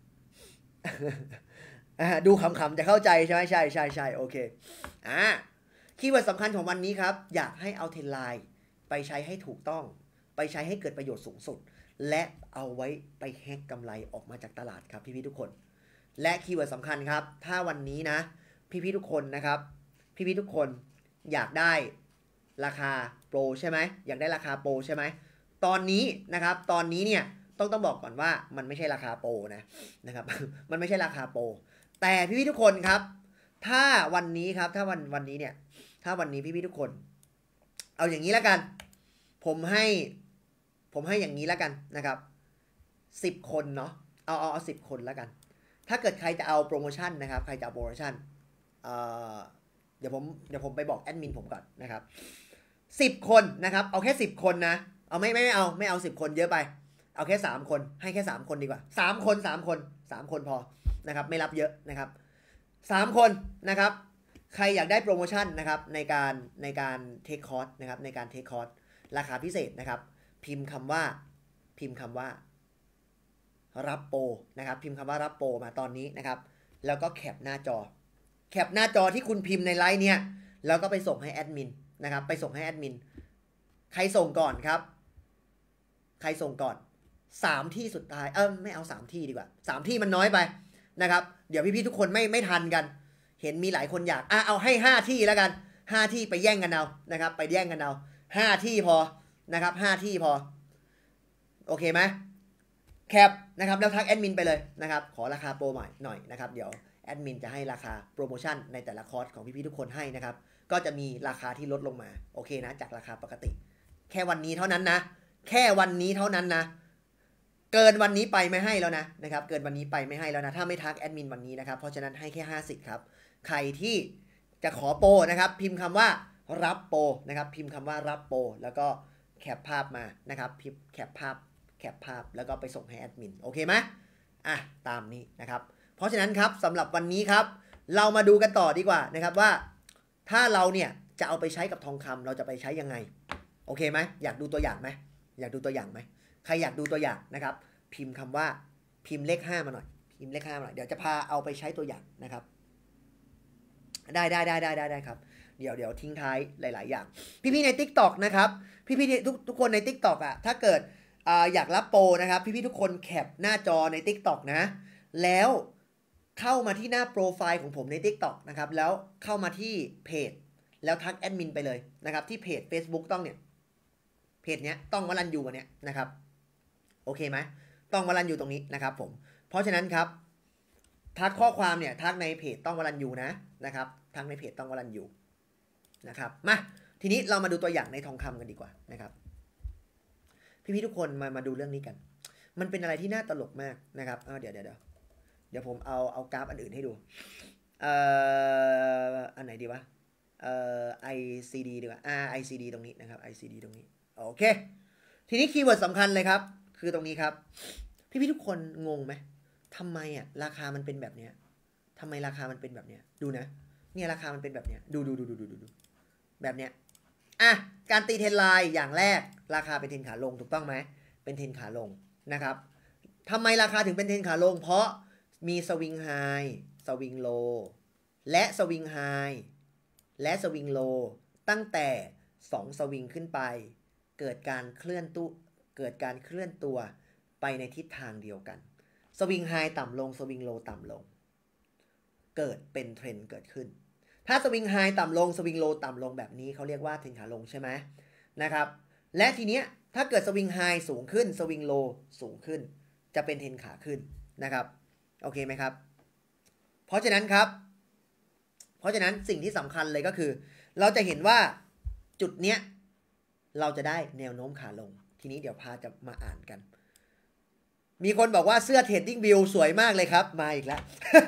ดูขำๆจะเข้าใจใช่ไหมใช่ใช่ใช่โอเคอ่าคีย์เวิร์ดสำคัญของวันนี้ครับอยากให้เอาเทรนไลน์ไปใช้ให้ถูกต้องไปใช้ให้เกิดประโยชน์สูงสุดและเอาไว้ไปแฮกกำไรออกมาจากตลาดครับพี่ๆทุกคนและคีย์เวิร์ดสำคัญครับถ้าวันนี้นะพี่ๆทุกคนนะครับพี่ๆทุกคนอยากได้ราคาโปรใช่ไหมอยากได้ราคาโปรใช่ไหมตอนนี้นะครับตอนนี้เนี่ยต้องต้องบอกก่อนว่ามันไม่ใช่ราคาโปรนะนะครับ มันไม่ใช่ราคาโปรแต่พี่ๆทุกคนครับถ้าวันนี้ครับถ้าวันวันนี้เนี่ยถ้าวันนี้พี่ๆทุกคนเอาอย่างนี้แล้วกันผมให้ผมให้อย่างนี้แล้วกันนะครับสิบคนเนาะเอาเอาเอาสิบคนแล้วกันถ้าเกิดใครจะเอาโปรโมชั่นนะครับใครจะเอาโปรโมชั่นเอ่อเดี๋ยวผมเดี๋ยวผมไปบอกแอดมินผมก่อนนะครับสิบคนนะครับเอาแค่สิบคนนะเอาไม่ไม่ไม่เอาไม่เอาสิบคนเยอะไปเอาแค่สามคนให้แค่สามคนดีกว่าสามคนสามคนสามคนพอนะครับไม่รับเยอะนะครับสามคนนะครับใครอยากได้โปรโมชั่นนะครับในการในการเทคคอร์สนะครับในการเทคคอร์สราคาพิเศษนะครับพิมพ์คำว่าพิมพ์คำว่ารับโปรนะครับพิมพ์คำว่ารับโปรมาตอนนี้นะครับแล้วก็แคปหน้าจอแคปหน้าจอที่คุณพิมพ์ในไลน์เนี่ยแล้วก็ไปส่งให้แอดมินนะครับไปส่งให้แอดมินใครส่งก่อนครับใครส่งก่อนสามที่สุดท้ายเออไม่เอาสามที่ดีกว่าสามที่มันน้อยไปนะครับเดี๋ยวพี่ๆทุกคนไม่ไม่ทันกันเห็นมีหลายคนอยากอ่ะเอาให้ห้าที่แล้วกันห้าที่ไปแย่งกันเอานะครับไปแย่งกันเอาห้าที่พอนะครับห้าที่พอโอเคไหมแคปนะครับแล้วทักแอดมินไปเลยนะครับขอราคาโปรใหม่หน่อยนะครับเดี๋ยวแอดมินจะให้ราคาโปรโมชั่นในแต่ละคอร์สของพี่ๆทุกคนให้นะครับก็จะมีราคาที่ลดลงมาโอเคนะจากราคาปกติแค่วันนี้เท่านั้นนะแค่วันนี้เท่านั้นนะเกินวันนี้ไปไม่ให้แล้วนะนะครับเกินวันนี้ไปไม่ให้แล้วนะถ้าไม่ทักแอดมินวันนี้นะครับเพราะฉะนั้นให้แค่ห้าสิบครับใครที่จะขอโปรนะครับพิมพ์คำว่ารับโปรนะครับพิมพ์คำว่ารับโปรแล้วก็แคปภาพมานะครับพิมพ์แคปภาพแคปภาพแล้วก็ไปส่งให้แอดมินโอเคไหมอ่ะตามนี้นะครับเพราะฉะนั้นครับสำหรับวันนี้ครับเรามาดูกันต่อดีกว่านะครับว่าถ้าเราเนี่ยจะเอาไปใช้กับทองคำเราจะไปใช้ยังไงโอเคไหมอยากดูตัวอย่างไหมอยากดูตัวอย่างไหมใครอยากดูตัวอย่างนะครับพิมพ์คำว่าพิมพ์เลขห้ามาหน่อยพิมพ์เลขห้ามาหน่อยเดี๋ยวจะพาเอาไปใช้ตัวอย่างนะครับได้ได้ได้ได้ได้ได้ครับเดี๋ยวเดี๋ยวทิ้งท้ายหลายๆอย่างพี่ๆใน TikTok นะครับพี่ๆทุกทุกคนใน TikTok อ่ะถ้าเกิดอ่าอยากรับโปรนะครับพี่ๆทุกคนแคปหน้าจอใน TikTok นะแล้วเข้ามาที่หน้าโปรไฟล์ของผมใน TikTok นะครับแล้วเข้ามาที่เพจแล้วทักแอดมินไปเลยนะครับที่เพจ Facebook ต้องเนี่ยเพจเนี้ยต้องวรัญยูเนี่ยนะครับโอเคไหมต้องวรัญยูตรงนี้นะครับผมเพราะฉะนั้นครับทักข้อความเนี่ยทักในเพจต้องวรัญยูนะนะครับทักในเพจต้องวรัญยูนะครับมาทีนี้เรามาดูตัวอย่างในทองคำกันดีกว่านะครับพี่ๆทุกคนมามาดูเรื่องนี้กันมันเป็นอะไรที่น่าตลกมากนะครับเดี๋ยวเดี๋ยวเดี๋ยวเดี๋ยวผมเอาเอากราฟอันอื่นให้ดูเอ่ออันไหนดีวะเอ่อ ไอ ซี ดี ดีกว่า อ่า ไอ ซี ดี ตรงนี้นะครับ ไอ ซี ดี ตรงนี้โอเคทีนี้คีย์เวิร์ดสำคัญเลยครับคือตรงนี้ครับพี่ๆทุกคนงงไหมทำไมอ่ะราคามันเป็นแบบเนี้ยทำไมราคามันเป็นแบบเนี้ยดูนะเนี่ยราคามันเป็นแบบเนี้ยดูดูดูดูดูดูแบบเนี้ยอ่ะการตีเทรนไลน์อย่างแรกราคาเป็นเทรนขาลงถูกต้องไหมเป็นเทรนขาลงนะครับทำไมราคาถึงเป็นเทรนขาลงเพราะมีสวิงไฮสวิงโลและสวิงไฮและสวิงโลตั้งแต่สองสวิงขึ้นไปเกิดการเคลื่อนตู้เกิดการเคลื่อนตัวไปในทิศทางเดียวกันสวิงไฮต่ำลงสวิงโลต่ำลงเกิดเป็นเทรนเกิดขึ้นถ้าสวิงไฮต่ำลงสวิงโลต่ำลงแบบนี้เขาเรียกว่าเทรนขาลงใช่ไหมนะครับและทีเนี้ยถ้าเกิดสวิงไฮสูงขึ้นสวิงโลสูงขึ้นจะเป็นเทรนขาขึ้นนะครับโอเคไหมครับเพราะฉะนั้นครับเพราะฉะนั้นสิ่งที่สำคัญเลยก็คือเราจะเห็นว่าจุดเนี้ยเราจะได้แนวโน้มขาลงทีนี้เดี๋ยวพาจะมาอ่านกันมีคนบอกว่าเสื้อ Trading View สวยมากเลยครับมาอีกแล้ว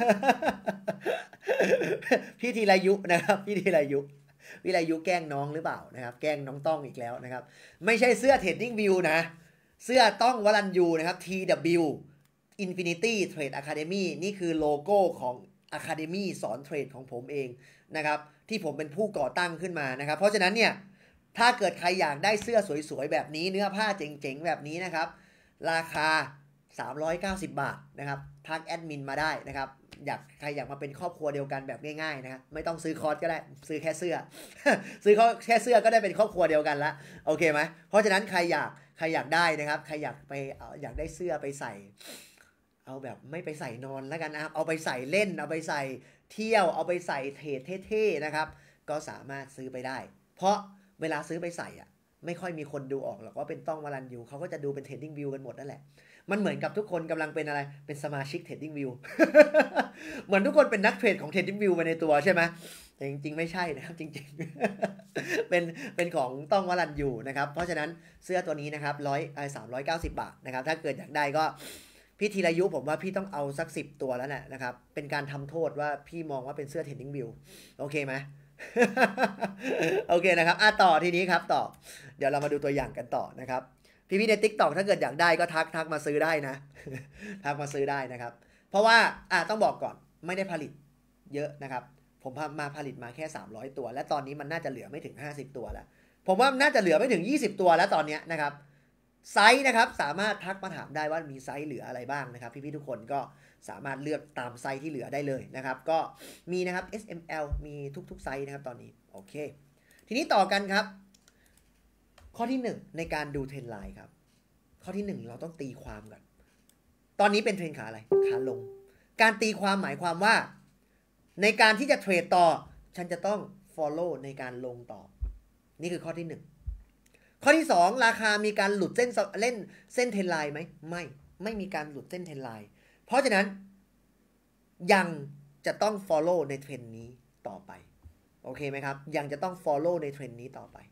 พี่ธีรายุนะครับพี่ธีรายุวิรายุแกล้งน้องหรือเปล่านะครับแกล้งน้องต้องอีกแล้วนะครับไม่ใช่เสื้อ Trading View นะเสื้อต้องวรัญยูนะครับ ที ดับเบิลยู Infinity Trade Academy นี่คือโลโก้ของ Academy สอนเทรดของผมเองนะครับที่ผมเป็นผู้ก่อตั้งขึ้นมานะครับเพราะฉะนั้นเนี่ยถ้าเกิดใครอยากได้เสื้อสวยๆแบบนี้เนื้อผ้าเจ๋งๆแบบนี้นะครับราคาสามร้อยเก้าสิบบาทนะครับทักแอดมินมาได้นะครับอยากใครอยากมาเป็นครอบครัวเดียวกันแบบง่ายๆนะครับไม่ต้องซื้อคอร์สก็ได้ซื้อแค่เสื้อ ซื้อแค่เสื้อก็ได้เป็นครอบครัวเดียวกันละโอเคไหมเพราะฉะนั้นใครอยากใครอยากได้นะครับใครอยากไปอยากได้เสื้อไปใส่เอาแบบไม่ไปใส่นอนแล้วกันนะครับเอาไปใส่เล่นเอาไปใส่เที่ยวเอาไปใส่เทรดเท่ๆนะครับก็สามารถซื้อไปได้เพราะเวลาซื้อไปใส่อ่ะไม่ค่อยมีคนดูออกหรอกว่าเป็นต้องวรัญยูเขาก็จะดูเป็น Trading View กันหมดนั่นแหละมันเหมือนกับทุกคนกำลังเป็นอะไรเป็นสมาชิก Trading View เหมือนทุกคนเป็นนักเทรดของ Trading View ไปในตัวใช่ไหมแต่จริงๆไม่ใช่นะครับจริงๆ เป็นเป็นของต้องวรัญยูนะครับเพราะฉะนั้นเสื้อตัวนี้นะครับร้อยสามร้อยเก้าสิบบาทนะครับถ้าเกิดอยากได้ก็พี่ธีรายุผมว่าพี่ต้องเอาสักสิบตัวแล้วแหละนะครับเป็นการทำโทษว่าพี่มองว่าเป็นเสื้อ Trading View โอเคไหม โอเคนะครับอ่ะต่อทีนี้ครับต่อเดี๋ยวเรามาดูตัวอย่างกันต่อนะครับพี่พี่ใน TikTok ถ้าเกิดอยากได้ก็ทักทักมาซื้อได้นะ ทักมาซื้อได้นะครับเพราะว่าอ่ะต้องบอกก่อนไม่ได้ผลิตเยอะนะครับผมมาผลิตมาแค่สามร้อยตัวและตอนนี้มันน่าจะเหลือไม่ถึงห้าสิบตัวแล้วผมว่าน่าจะเหลือไม่ถึงยี่สิบตัวแล้วตอนนี้นะครับไซส์นะครับสามารถทักมาถามได้ว่ามีไซส์เหลืออะไรบ้างนะครับพี่ๆทุกคนก็สามารถเลือกตามไซส์ที่เหลือได้เลยนะครับก็มีนะครับ เอส เอ็ม แอล มีทุกๆไซส์นะครับตอนนี้โอเคทีนี้ต่อกันครับข้อที่หนึ่งในการดูเทรนไลน์ครับข้อที่หนึ่งเราต้องตีความก่อนตอนนี้เป็นเทรนขาอะไรขาลงการตีความหมายความว่าในการที่จะเทรดต่อฉันจะต้อง follow ในการลงต่อนี่คือข้อที่หนึ่งข้อที่สองราคามีการหลุดเส้นเล่นเส้นเทรนไลน์ไหมไม่ไม่มีการหลุดเส้นเทรนไลน์เพราะฉะนั้นยังจะต้อง follow ในเทรนนี้ต่อไปโอเคไหมครับยังจะต้อง follow ในเทรนนี้ต่อไป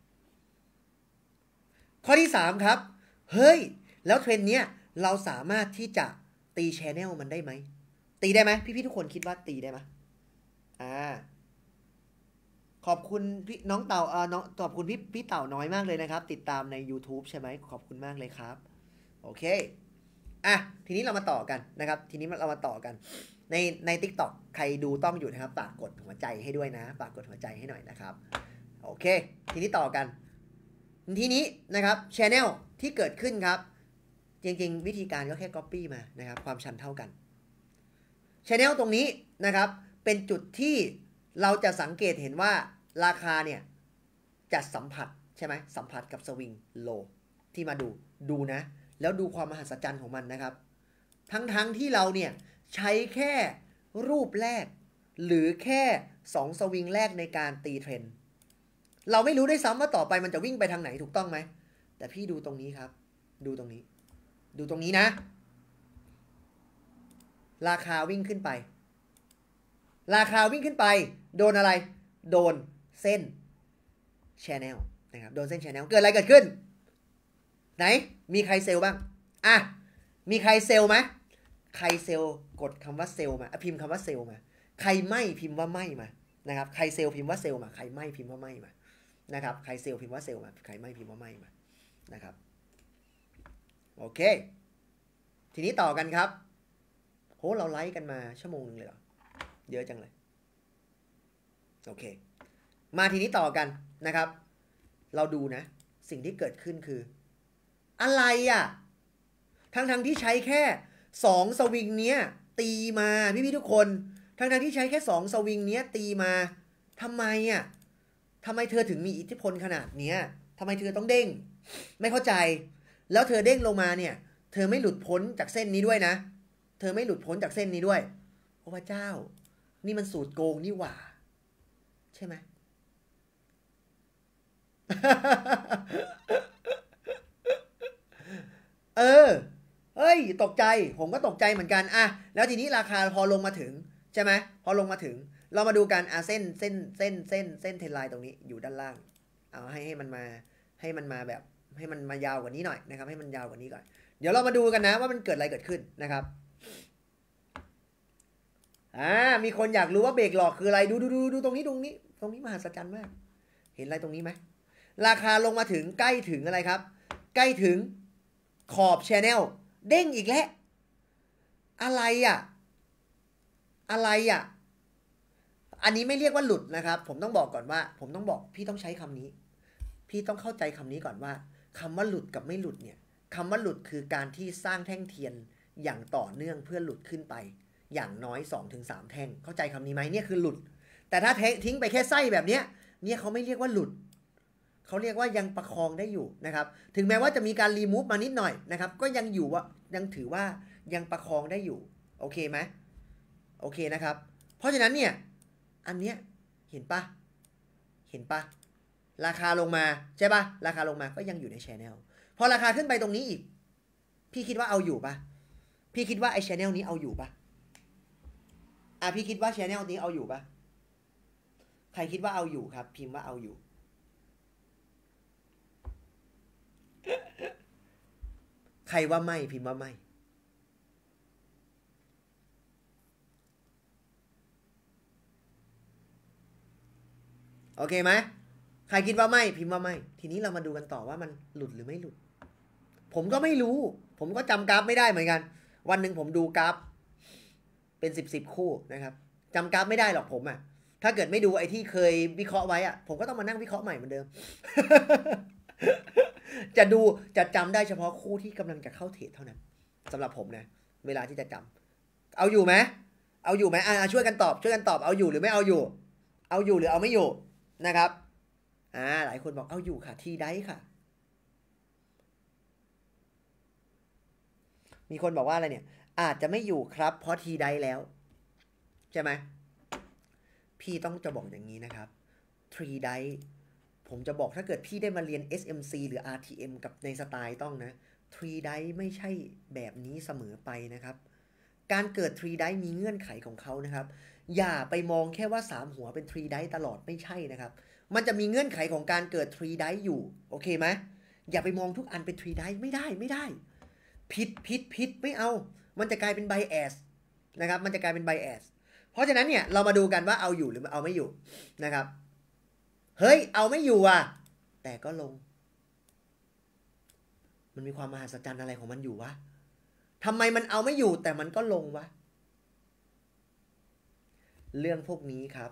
ข้อที่สามครับเฮ้ยแล้วเทรนเนี้ยเราสามารถที่จะตีแชนแนลมันได้ไหมตีได้ไหมพี่ๆทุกคนคิดว่าตีได้ไหมอ่าขอบคุณพี่น้องเต่าเอ่อน้องขอบคุณพี่พี่เต่าน้อยมากเลยนะครับติดตามใน YouTube ใช่ไหมขอบคุณมากเลยครับโอเคอ่ะทีนี้เรามาต่อกันนะครับทีนี้เรามาต่อกันในใน TikTok ใครดูต้องอยู่นะครับฝากกดหัวใจให้ด้วยนะฝากกดหัวใจให้หน่อยนะครับโอเคทีนี้ต่อกันทีนี้นะครับ Channel ที่เกิดขึ้นครับจริงๆวิธีการก็แค่ Copy มานะครับความชันเท่ากัน Channel ตรงนี้นะครับเป็นจุดที่เราจะสังเกตเห็นว่าราคาเนี่ยจะสัมผัสใช่ไหมสัมผัสกับสวิงโลที่มาดูดูนะแล้วดูความมหัศจรรย์ของมันนะครับทั้งๆที่เราเนี่ยใช้แค่รูปแรกหรือแค่สองสวิงแรกในการตีเทรนเราไม่รู้ได้ซ้ำว่าต่อไปมันจะวิ่งไปทางไหนถูกต้องไหมแต่พี่ดูตรงนี้ครับดูตรงนี้ดูตรงนี้นะราคาวิ่งขึ้นไปราคาวิ่งขึ้นไปโดนอะไรโดนเส้น Channel นะครับโดนเส้น Channel เกิดอะไรเกิดขึ้นไหนมีใครเซลบ้างอ่ะมีใครเซลไหมใครเซลกดคำว่าเซลมาพิมพ์คำว่าเซลมาใครไม่พิมพ์ว่าไม่มานะครับใครเซลพิมพ์ว่าเซลมาใครไม่พิมพ์ว่าไม่มานะครับใครเซลพิมพ์ว่าเซลมาใครไม่พิมพ์ว่าไม่มานะครับโอเคทีนี้ต่อกันครับโหเราไลฟ์กันมาชั่วโมงนึงเลยเหรอเยอะจังเลยโอเคมาทีนี้ต่อกันนะครับเราดูนะสิ่งที่เกิดขึ้นคืออะไรอ่ะทั้งทั้งที่ใช้แค่สองสวิงเนี้ยตีมาพี่ๆทุกคนทั้งทั้งที่ใช้แค่สองสวิงเนี้ยตีมาทำไมอ่ะทำไมเธอถึงมีอิทธิพลขนาดเนี้ยทำไมเธอต้องเด้งไม่เข้าใจแล้วเธอเด้งลงมาเนี่ยเธอไม่หลุดพ้นจากเส้นนี้ด้วยนะเธอไม่หลุดพ้นจากเส้นนี้ด้วยโอ้พระเจ้านี่มันสูตรโกงนี่หว่าใช่ไหม เออเฮ้ยตกใจผมก็ตกใจเหมือนกันอ่ะแล้วทีนี้ราคาพอลงมาถึงใช่ไหมพอลงมาถึงเรามาดูกันอ่ะเส้นเส้นเส้นเส้นเส้นเทรนไลน์ตรงนี้อยู่ด้านล่างเอาให้ให้มันมาให้มันมาแบบให้มันมายาวกว่านี้หน่อยนะครับให้มันยาวกว่านี้ก่อนเดี๋ยวเรามาดูกันนะว่ามันเกิดอะไรเกิดขึ้นนะครับอ่ามีคนอยากรู้ว่าเบรกหลอกคืออะไรดูดูดูดูตรงนี้ตรงนี้ตรงนี้มหัศจรรย์มากเห็นอะไรตรงนี้ไหมราคาลงมาถึงใกล้ถึงอะไรครับใกล้ถึงขอบแชนแนลเด้งอีกแล้วอะไรอ่ะอะไรอ่ะอันนี้ไม่เรียกว่าหลุดนะครับผมต้องบอกก่อนว่าผมต้องบอกพี่ต้องใช้คำนี้พี่ต้องเข้าใจคำนี้ก่อนว่าคำว่าหลุดกับไม่หลุดเนี่ยคำว่าหลุดคือการที่สร้างแท่งเทียนอย่างต่อเนื่องเพื่อหลุดขึ้นไปอย่างน้อย สองถึงสาม แท่งเข้าใจคำนี้ไหมเนี่ยคือหลุดแต่ถ้าทิ้งไปแค่ไส้แบบเนี้ยเนี่ยเขาไม่เรียกว่าหลุดเขาเรียกว่ายังประคองได้อยู่นะครับถึงแม้ว่าจะมีการรีมูฟมานิดหน่อยนะครับก็ยังอยู่ว่ายังถือว่ายังประคองได้อยู่โอเคไหมโอเคนะครับเพราะฉะนั้นเนี่ยอันเนี้ยเห็นปะเห็นปะราคาลงมาใช่ปะราคาลงมาก็ยังอยู่ใน channel พอราคาขึ้นไปตรงนี้อีกพี่คิดว่าเอาอยู่ปะพี่คิดว่าไอ้ channel นี้เอาอยู่ปะอ่ะพี่คิดว่า channel นี้เอาอยู่ปะใครคิดว่าเอาอยู่ครับพิมพ์ว่าเอาอยู่ใครว่าไม่พิมพ์ว่าไม่โอเคไหมใครคิดว่าไม่พิมพ์ว่าไม่ทีนี้เรามาดูกันต่อว่ามันหลุดหรือไม่หลุดผมก็ไม่รู้ผมก็จำกราฟไม่ได้เหมือนกันวันหนึ่งผมดูกราฟเป็นสิบสิบคู่นะครับจำกราฟไม่ได้หรอกผมอ่ะถ้าเกิดไม่ดูไอ้ที่เคยวิเคราะห์ไว้อ่ะผมก็ต้องมานั่งวิเคราะห์ใหม่เหมือนเดิม จะดูจะจำได้เฉพาะคู่ที่กำลังจะเข้าเทรดเท่านั้นสำหรับผมนะเวลาที่จะจำเอาอยู่ไหมเอาอยู่ไหมอ่าช่วยกันตอบช่วยกันตอบเอาอยู่หรือไม่เอาอยู่เอาอยู่หรือเอาไม่อยู่นะครับอ่าหลายคนบอกเอาอยู่ค่ะทีได้ค่ะมีคนบอกว่าอะไรเนี่ยอาจจะไม่อยู่ครับเพราะทีได้แล้วใช่ไหมพี่ต้องจะบอกอย่างนี้นะครับทรีได้ผมจะบอกถ้าเกิดพี่ได้มาเรียน เอส เอ็ม ซี หรือ อาร์ ที เอ็ม กับในสไตล์ต้องนะทรีได้ไม่ใช่แบบนี้เสมอไปนะครับการเกิดทรีได้มีเงื่อนไขของเขานะครับอย่าไปมองแค่ว่าสามหัวเป็นทรีได้ตลอดไม่ใช่นะครับมันจะมีเงื่อนไขของการเกิดทรีได้อยู่โอเคไหมอย่าไปมองทุกอันเป็นทรีได้ไม่ได้ไม่ได้ผิดผิดผิดไม่เอามันจะกลายเป็นไบแอสนะครับมันจะกลายเป็นไบแอสเพราะฉะนั้นเนี่ยเรามาดูกันว่าเอาอยู่หรือเอาไม่อยู่นะครับเฮ้ยเอาไม่อยู่อ่ะแต่ก็ลงมันมีความมหัศจรรย์อะไรของมันอยู่วะทำไมมันเอาไม่อยู่แต่มันก็ลงวะเรื่องพวกนี้ครับ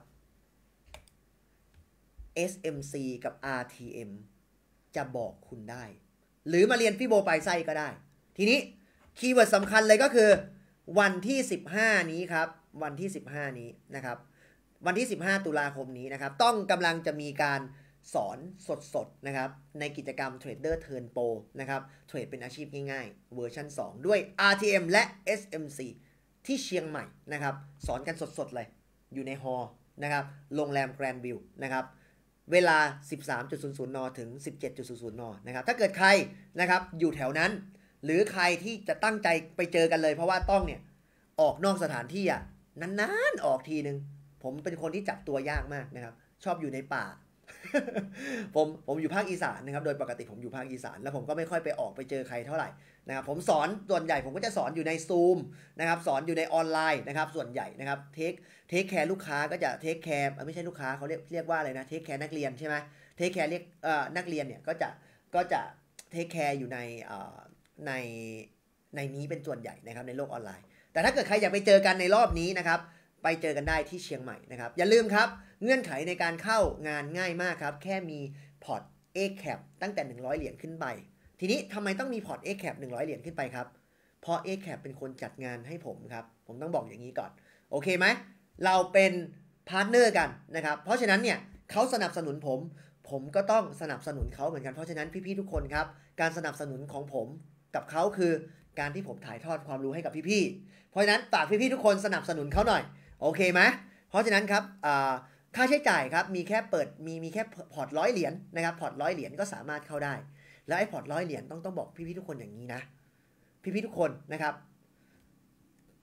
เอส เอ็ม ซี กับ อาร์ ที เอ็ม จะบอกคุณได้หรือมาเรียนฟิโบไพไซก็ได้ทีนี้คีย์เวิร์ดสำคัญเลยก็คือวันที่สิบห้านี้ครับวันที่สิบห้านี้นะครับวันที่สิบห้าตุลาคมนี้นะครับต้องกำลังจะมีการสอนสดๆนะครับในกิจกรรม Trader Turn Pro นะครับเทรดเป็นอาชีพง่ายๆเวอร์ชันสองด้วย อาร์ ที เอ็ม และ เอส เอ็ม ซี ที่เชียงใหม่นะครับสอนกันสดๆเลยอยู่ในฮอลล์นะครับโรงแรมแกรนด์วิวนะครับเวลา สิบสามนาฬิกา นถึง สิบเจ็ดนาฬิกา นนะครับถ้าเกิดใครนะครับอยู่แถวนั้นหรือใครที่จะตั้งใจไปเจอกันเลยเพราะว่าต้องเนี่ยออกนอกสถานที่อ่ะนานๆออกทีนึงผมเป็นคนที่จับตัวยากมากนะครับชอบอยู่ในป่า ผมผมอยู่ภาคอีสานนะครับโดยปกติผมอยู่ภาคอีสานแล้วผมก็ไม่ค่อยไปออกไปเจอใครเท่าไหร่นะครับผมสอนส่วนใหญ่ผมก็จะสอนอยู่ใน Zoom นะครับสอนอยู่ในออนไลน์นะครับส่วนใหญ่นะครับเทคเทคแคร์ลูกค้าก็จะเทคแคร์ไม่ใช่ลูกค้าเขาเรียกเรียกว่าอะไรนะเทคแคร์นักเรียนใช่ไหมเทคแคร์เรียกเอ่อนักเรียนเนี่ยก็จะก็จะเทคแคร์อยู่ในเอ่อในในนี้เป็นส่วนใหญ่นะครับในโลกออนไลน์แต่ถ้าเกิดใครอยากไปเจอกันในรอบนี้นะครับไปเจอกันได้ที่เชียงใหม่นะครับอย่าลืมครับเงื่อนไขในการเข้างานง่ายมากครับแค่มีพอร์ต เอ แคป ตั้งแต่หนึ่งร้อยเหรียญขึ้นไปทีนี้ทำไมต้องมีพอร์ต เอ แคป หนึ่งร้อยเหรียญขึ้นไปครับเพราะ เอ แคป เป็นคนจัดงานให้ผมครับผมต้องบอกอย่างนี้ก่อนโอเคไหมเราเป็นพาร์ทเนอร์กันนะครับเพราะฉะนั้นเนี่ยเขาสนับสนุนผมผมก็ต้องสนับสนุนเขาเหมือนกันเพราะฉะนั้นพี่ๆทุกคนครับการสนับสนุนของผมกับเขาคือการที่ผมถ่ายทอดความรู้ให้กับพี่ๆเพราะฉะนั้นฝากพี่ๆทุกคนสนับสนุนเขาหน่อยโอเคไหมเพราะฉะนั้นครับค่าใช้จ่ายครับมีแค่เปิดมีมีแค่พอร์ตร้อยเหรียญนะครับพอร์ตร้อยเหรียญก็สามารถเข้าได้แล้วไอ้พอร์ตร้อยเหรียญต้องต้องบอกพี่ๆทุกคนอย่างนี้นะพี่ๆทุกคนนะครับ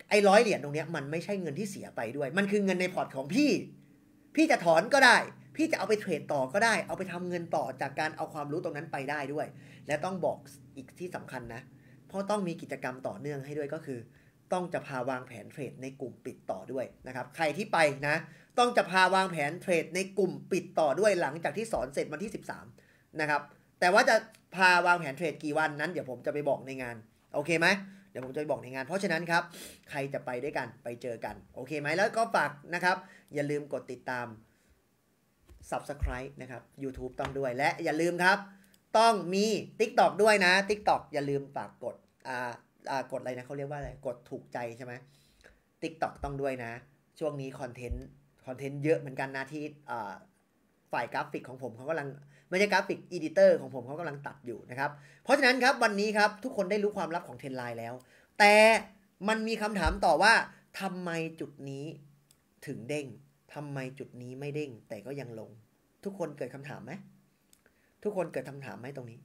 ไอ้ร้อยเหรียญตรงเนี้ยมันไม่ใช่เงินที่เสียไปด้วยมันคือเงินในพอร์ตของพี่พี่จะถอนก็ได้พี่จะเอาไปเทรดต่อก็ได้เอาไปทำเงินต่อจากการเอาความรู้ตรงนั้นไปได้ด้วยและต้องบอกอีกที่สำคัญนะเพราะต้องมีกิจกรรมต่อเนื่องให้ด้วยก็คือต้องจะพาวางแผนเทรดในกลุ่มปิดต่อด้วยนะครับใครที่ไปนะต้องจะพาวางแผนเทรดในกลุ่มปิดต่อด้วยหลังจากที่สอนเสร็จวันที่สิบสามนะครับแต่ว่าจะพาวางแผนเทรดกี่วันนั้นเดี๋ยวผมจะไปบอกในงานโอเคไหมเดี๋ยวผมจะไปบอกในงานเพราะฉะนั้นครับใครจะไปด้วยกันไปเจอกันโอเคไหมแล้วก็ฝากนะครับอย่าลืมกดติดตาม Subscribe นะครับ YouTube ต้องด้วยและอย่าลืมครับต้องมี TikTok ด้วยนะ TikTok อย่าลืมฝากกดอ่าอ่ากดอะไรนะเขาเรียกว่าอะไรกดถูกใจใช่ไหม TikTok ต้องด้วยนะช่วงนี้คอนเทนต์คอนเทนต์เยอะเหมือนกันนะที่อ่าฝ่ายกราฟิกของผมเขากำลังไม่ใช่กราฟิกอีดิเตอร์ของผมเขากำลังตัดอยู่นะครับเพราะฉะนั้นครับวันนี้ครับทุกคนได้รู้ความลับของเทรนไลน์แล้วแต่มันมีคำถามต่อว่าทำไมจุดนี้ถึงเด้งทำไมจุดนี้ไม่เด้งแต่ก็ยังลงทุกคนเกิดคำถามไหมทุกคนเกิดคำถามไหมตรงนี้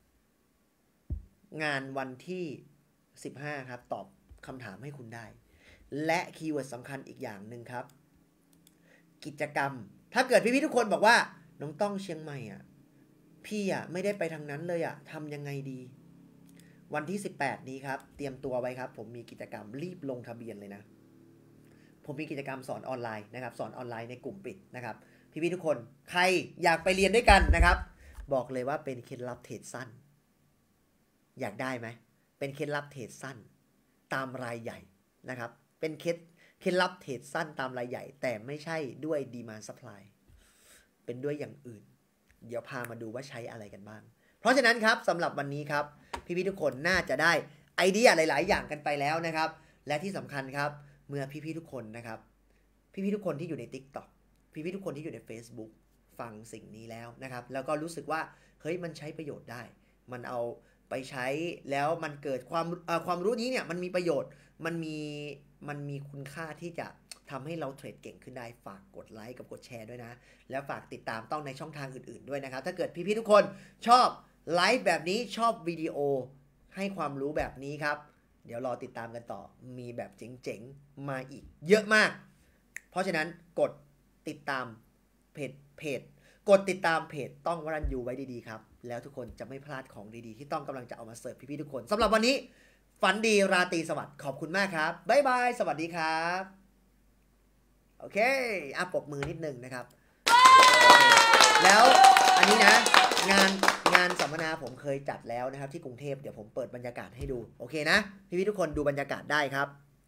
งานวันที่สิบห้าครับตอบคำถามให้คุณได้และคีย์เวิร์ดสำคัญอีกอย่างหนึ่งครับกิจกรรมถ้าเกิดพี่ๆทุกคนบอกว่าน้องต้องเชียงใหม่อ่ะพี่อ่ะไม่ได้ไปทางนั้นเลยอ่ะทำยังไงดีวันที่สิบแปดนี้ครับเตรียมตัวไว้ครับผมมีกิจกรรมรีบลงทะเบียนเลยนะผมมีกิจกรรมสอนออนไลน์นะครับสอนออนไลน์ในกลุ่มปิดนะครับพี่ๆทุกคนใครอยากไปเรียนด้วยกันนะครับบอกเลยว่าเป็นเคล็ดลับเทรดสั้นอยากได้ไหมเป็นเคล็ดลับเทรดสั้นตามรายใหญ่นะครับเป็นเคล็ดเคล็ดลับเทรดสั้นตามรายใหญ่แต่ไม่ใช่ด้วยดีมานด์ซัพพลายเป็นด้วยอย่างอื่นเดี๋ยวพามาดูว่าใช้อะไรกันบ้างเพราะฉะนั้นครับสำหรับวันนี้ครับพี่ๆทุกคนน่าจะได้ไอเดียหลายๆอย่างกันไปแล้วนะครับและที่สำคัญครับเมื่อพี่ๆทุกคนนะครับพี่ๆทุกคนที่อยู่ใน TikTok พี่ๆทุกคนที่อยู่ใน Facebook ฟังสิ่งนี้แล้วนะครับแล้วก็รู้สึกว่าเฮ้ยมันใช้ประโยชน์ได้มันเอาไปใช้แล้วมันเกิดความความรู้นี้เนี่ยมันมีประโยชน์มันมีมันมีคุณค่าที่จะทำให้เราเทรดเก่งขึ้นได้ฝากกดไลค์กับกดแชร์ด้วยนะแล้วฝากติดตามต้องในช่องทางอื่นๆด้วยนะครับถ้าเกิดพี่ๆทุกคนชอบไลฟ์แบบนี้ชอบวิดีโอให้ความรู้แบบนี้ครับเดี๋ยวรอติดตามกันต่อมีแบบเจ๋งๆมาอีกเยอะมากเพราะฉะนั้นกดติดตามเพจเพจกดติดตามเพจต้องวรัญยูไว้ดีๆครับแล้วทุกคนจะไม่พลาดของดีๆที่ต้องกำลังจะเอามาเสิร์ฟพี่ๆทุกคนสำหรับวันนี้ฝันดีราตรีสวัสดิ์ขอบคุณมากครับบ๊ายบายสวัสดีครับโอเคอ่ะปรบมือนิดนึงนะครับแล้วอันนี้นะงานงานสัมมนาผมเคยจัดแล้วนะครับที่กรุงเทพเดี๋ยวผมเปิดบรรยากาศให้ดูโอเคนะพี่ๆทุกคนดูบรรยากาศได้ครับ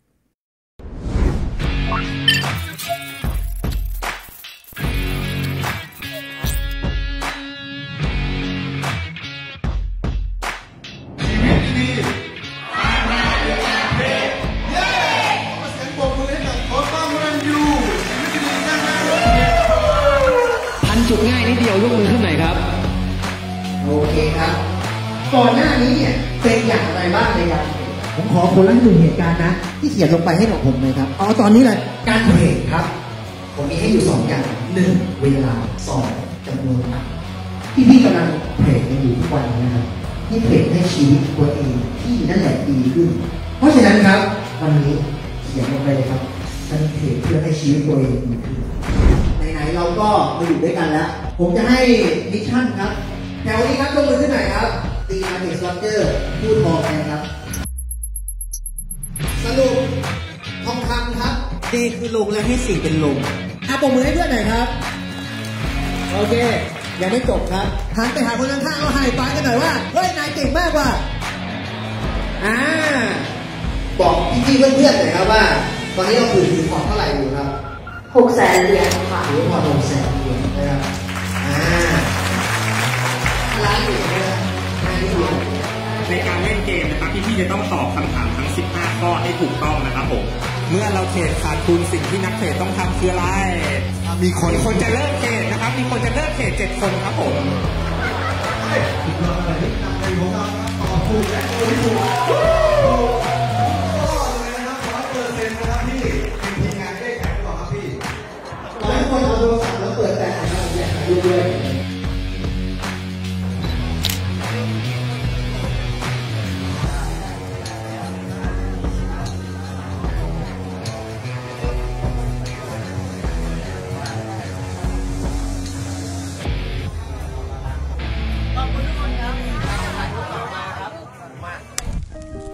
จุดง่ายนิดเดียวยกมือขึ้นหน่อยครับโอเคครับก่อนหน้านี้เนี่ยเป็นอย่างไรบ้างในการเทรดผมขอคนละหนึ่งเหตุการณ์นะที่เขียนลงไปให้กับผมเลยครับเอาตอนนี้เลยการเทรดครับผมมีให้อยู่สองอย่างหนึ่งเวลาสองจำนวนที่พี่กำลังเทรดกันอยู่ทุกวันนะครับที่เทรดให้ชีวิตตัวเองที่นั่นแหละดีขึ้นเพราะฉะนั้นครับวันนี้เขียนลงไปเลยครับฉันเทรดเพื่อให้ชีวิตตัวเองดีขึ้นไหนๆเราก็มาอยู่ด้วยกันแล้วผมจะให้มิชชั่นครับแถวนี้ครับยกมือขึ้นหน่อยครับตีมาเทสล็อกเกอร์พูดพอกันครับสรุปทองคำครับดีคือลงแล้วให้สี่เป็นลงอ่ะปรบมือให้เพื่อนหน่อยครับโอเคยังไม่จบครับหันไปหาคนข้างๆเอาไฮไฟว์กันหน่อยว่าเฮ้ยนายเก่งมากว่ะอ่าบอกพี่ๆเพื่อนๆหน่อยครับว่าตอนนี้เราถือถือพอร์ตเท่าไหร่อยู่ครับหกแสนเหรียญค่ะถือพอร์ตหกแสนเหรียญนะครับอ่าล้านเหรียญนะครับในการเล่นเกมนะครับพี่ๆจะต้องตอบคำถามทั้งสิบห้าข้อให้ถูกต้องนะครับผมเมื่อเราเทรดขาดทุนสิ่งที่นักเทรดต้องทำคืออะไรมีคนคนจะเลิกเทรดนะครับมีคนจะเลิกเทรดเจ็ดคนครับผมตอบถูกและถูกถูกร้อยคนเอาโทรศัพท์แล้วเปิดแต่อ่านแล้วอยากดูด้วย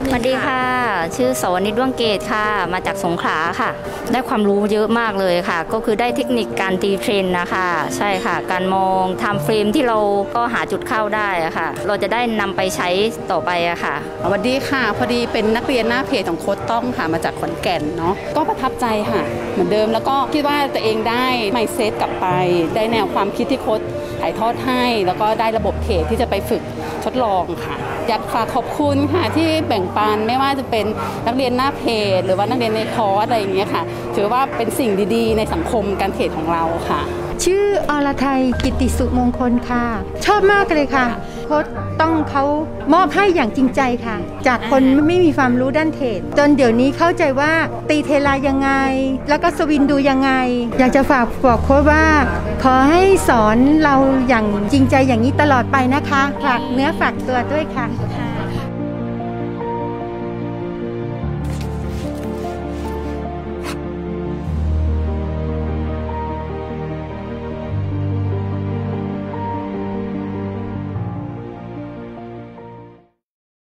สวัสดีค่ะชื่อสวนิชดวงเกตค่ะมาจากสงขลาค่ะได้ความรู้เยอะมากเลยค่ะก็คือได้เทคนิคการตีเทรนนะคะใช่ค่ะการมองไทม์เฟรมที่เราก็หาจุดเข้าได้อะค่ะเราจะได้นำไปใช้ต่อไปอะค่ะสวัสดีค่ะพอดีเป็นนักเรียนหน้าเพจของโค้ชต้องค่ะมาจากขอนแก่นเนาะก็ประทับใจค่ะเหมือนเดิมแล้วก็คิดว่าตัวเองได้ไมน์เซตกลับไปได้แนวความคิดที่โค้ชถ่ายทอดให้แล้วก็ได้ระบบเทรดที่จะไปฝึกทดลองค่ะอยากฝากขอบคุณค่ะที่แบ่งปันไม่ว่าจะเป็นนักเรียนหน้าเพจหรือว่านักเรียนในคอร์สอะไรอย่างเงี้ยค่ะถือว่าเป็นสิ่งดีๆในสังคมการเทรดของเราค่ะชื่ออรไทยกิตติสุมงคลค่ะชอบมากเลยค่ะโค้ชต้องเขามอบให้อย่างจริงใจค่ะจากคนไม่มีความรู้ด้านเทรดจนเดี๋ยวนี้เข้าใจว่าตีเทลายังไงแล้วก็สวินดูยังไงอยากจะฝากบอกโค้ชว่าขอให้สอนเราอย่างจริงใจอย่างนี้ตลอดไปนะคะฝากเนื้อฝากตัวด้วยค่ะ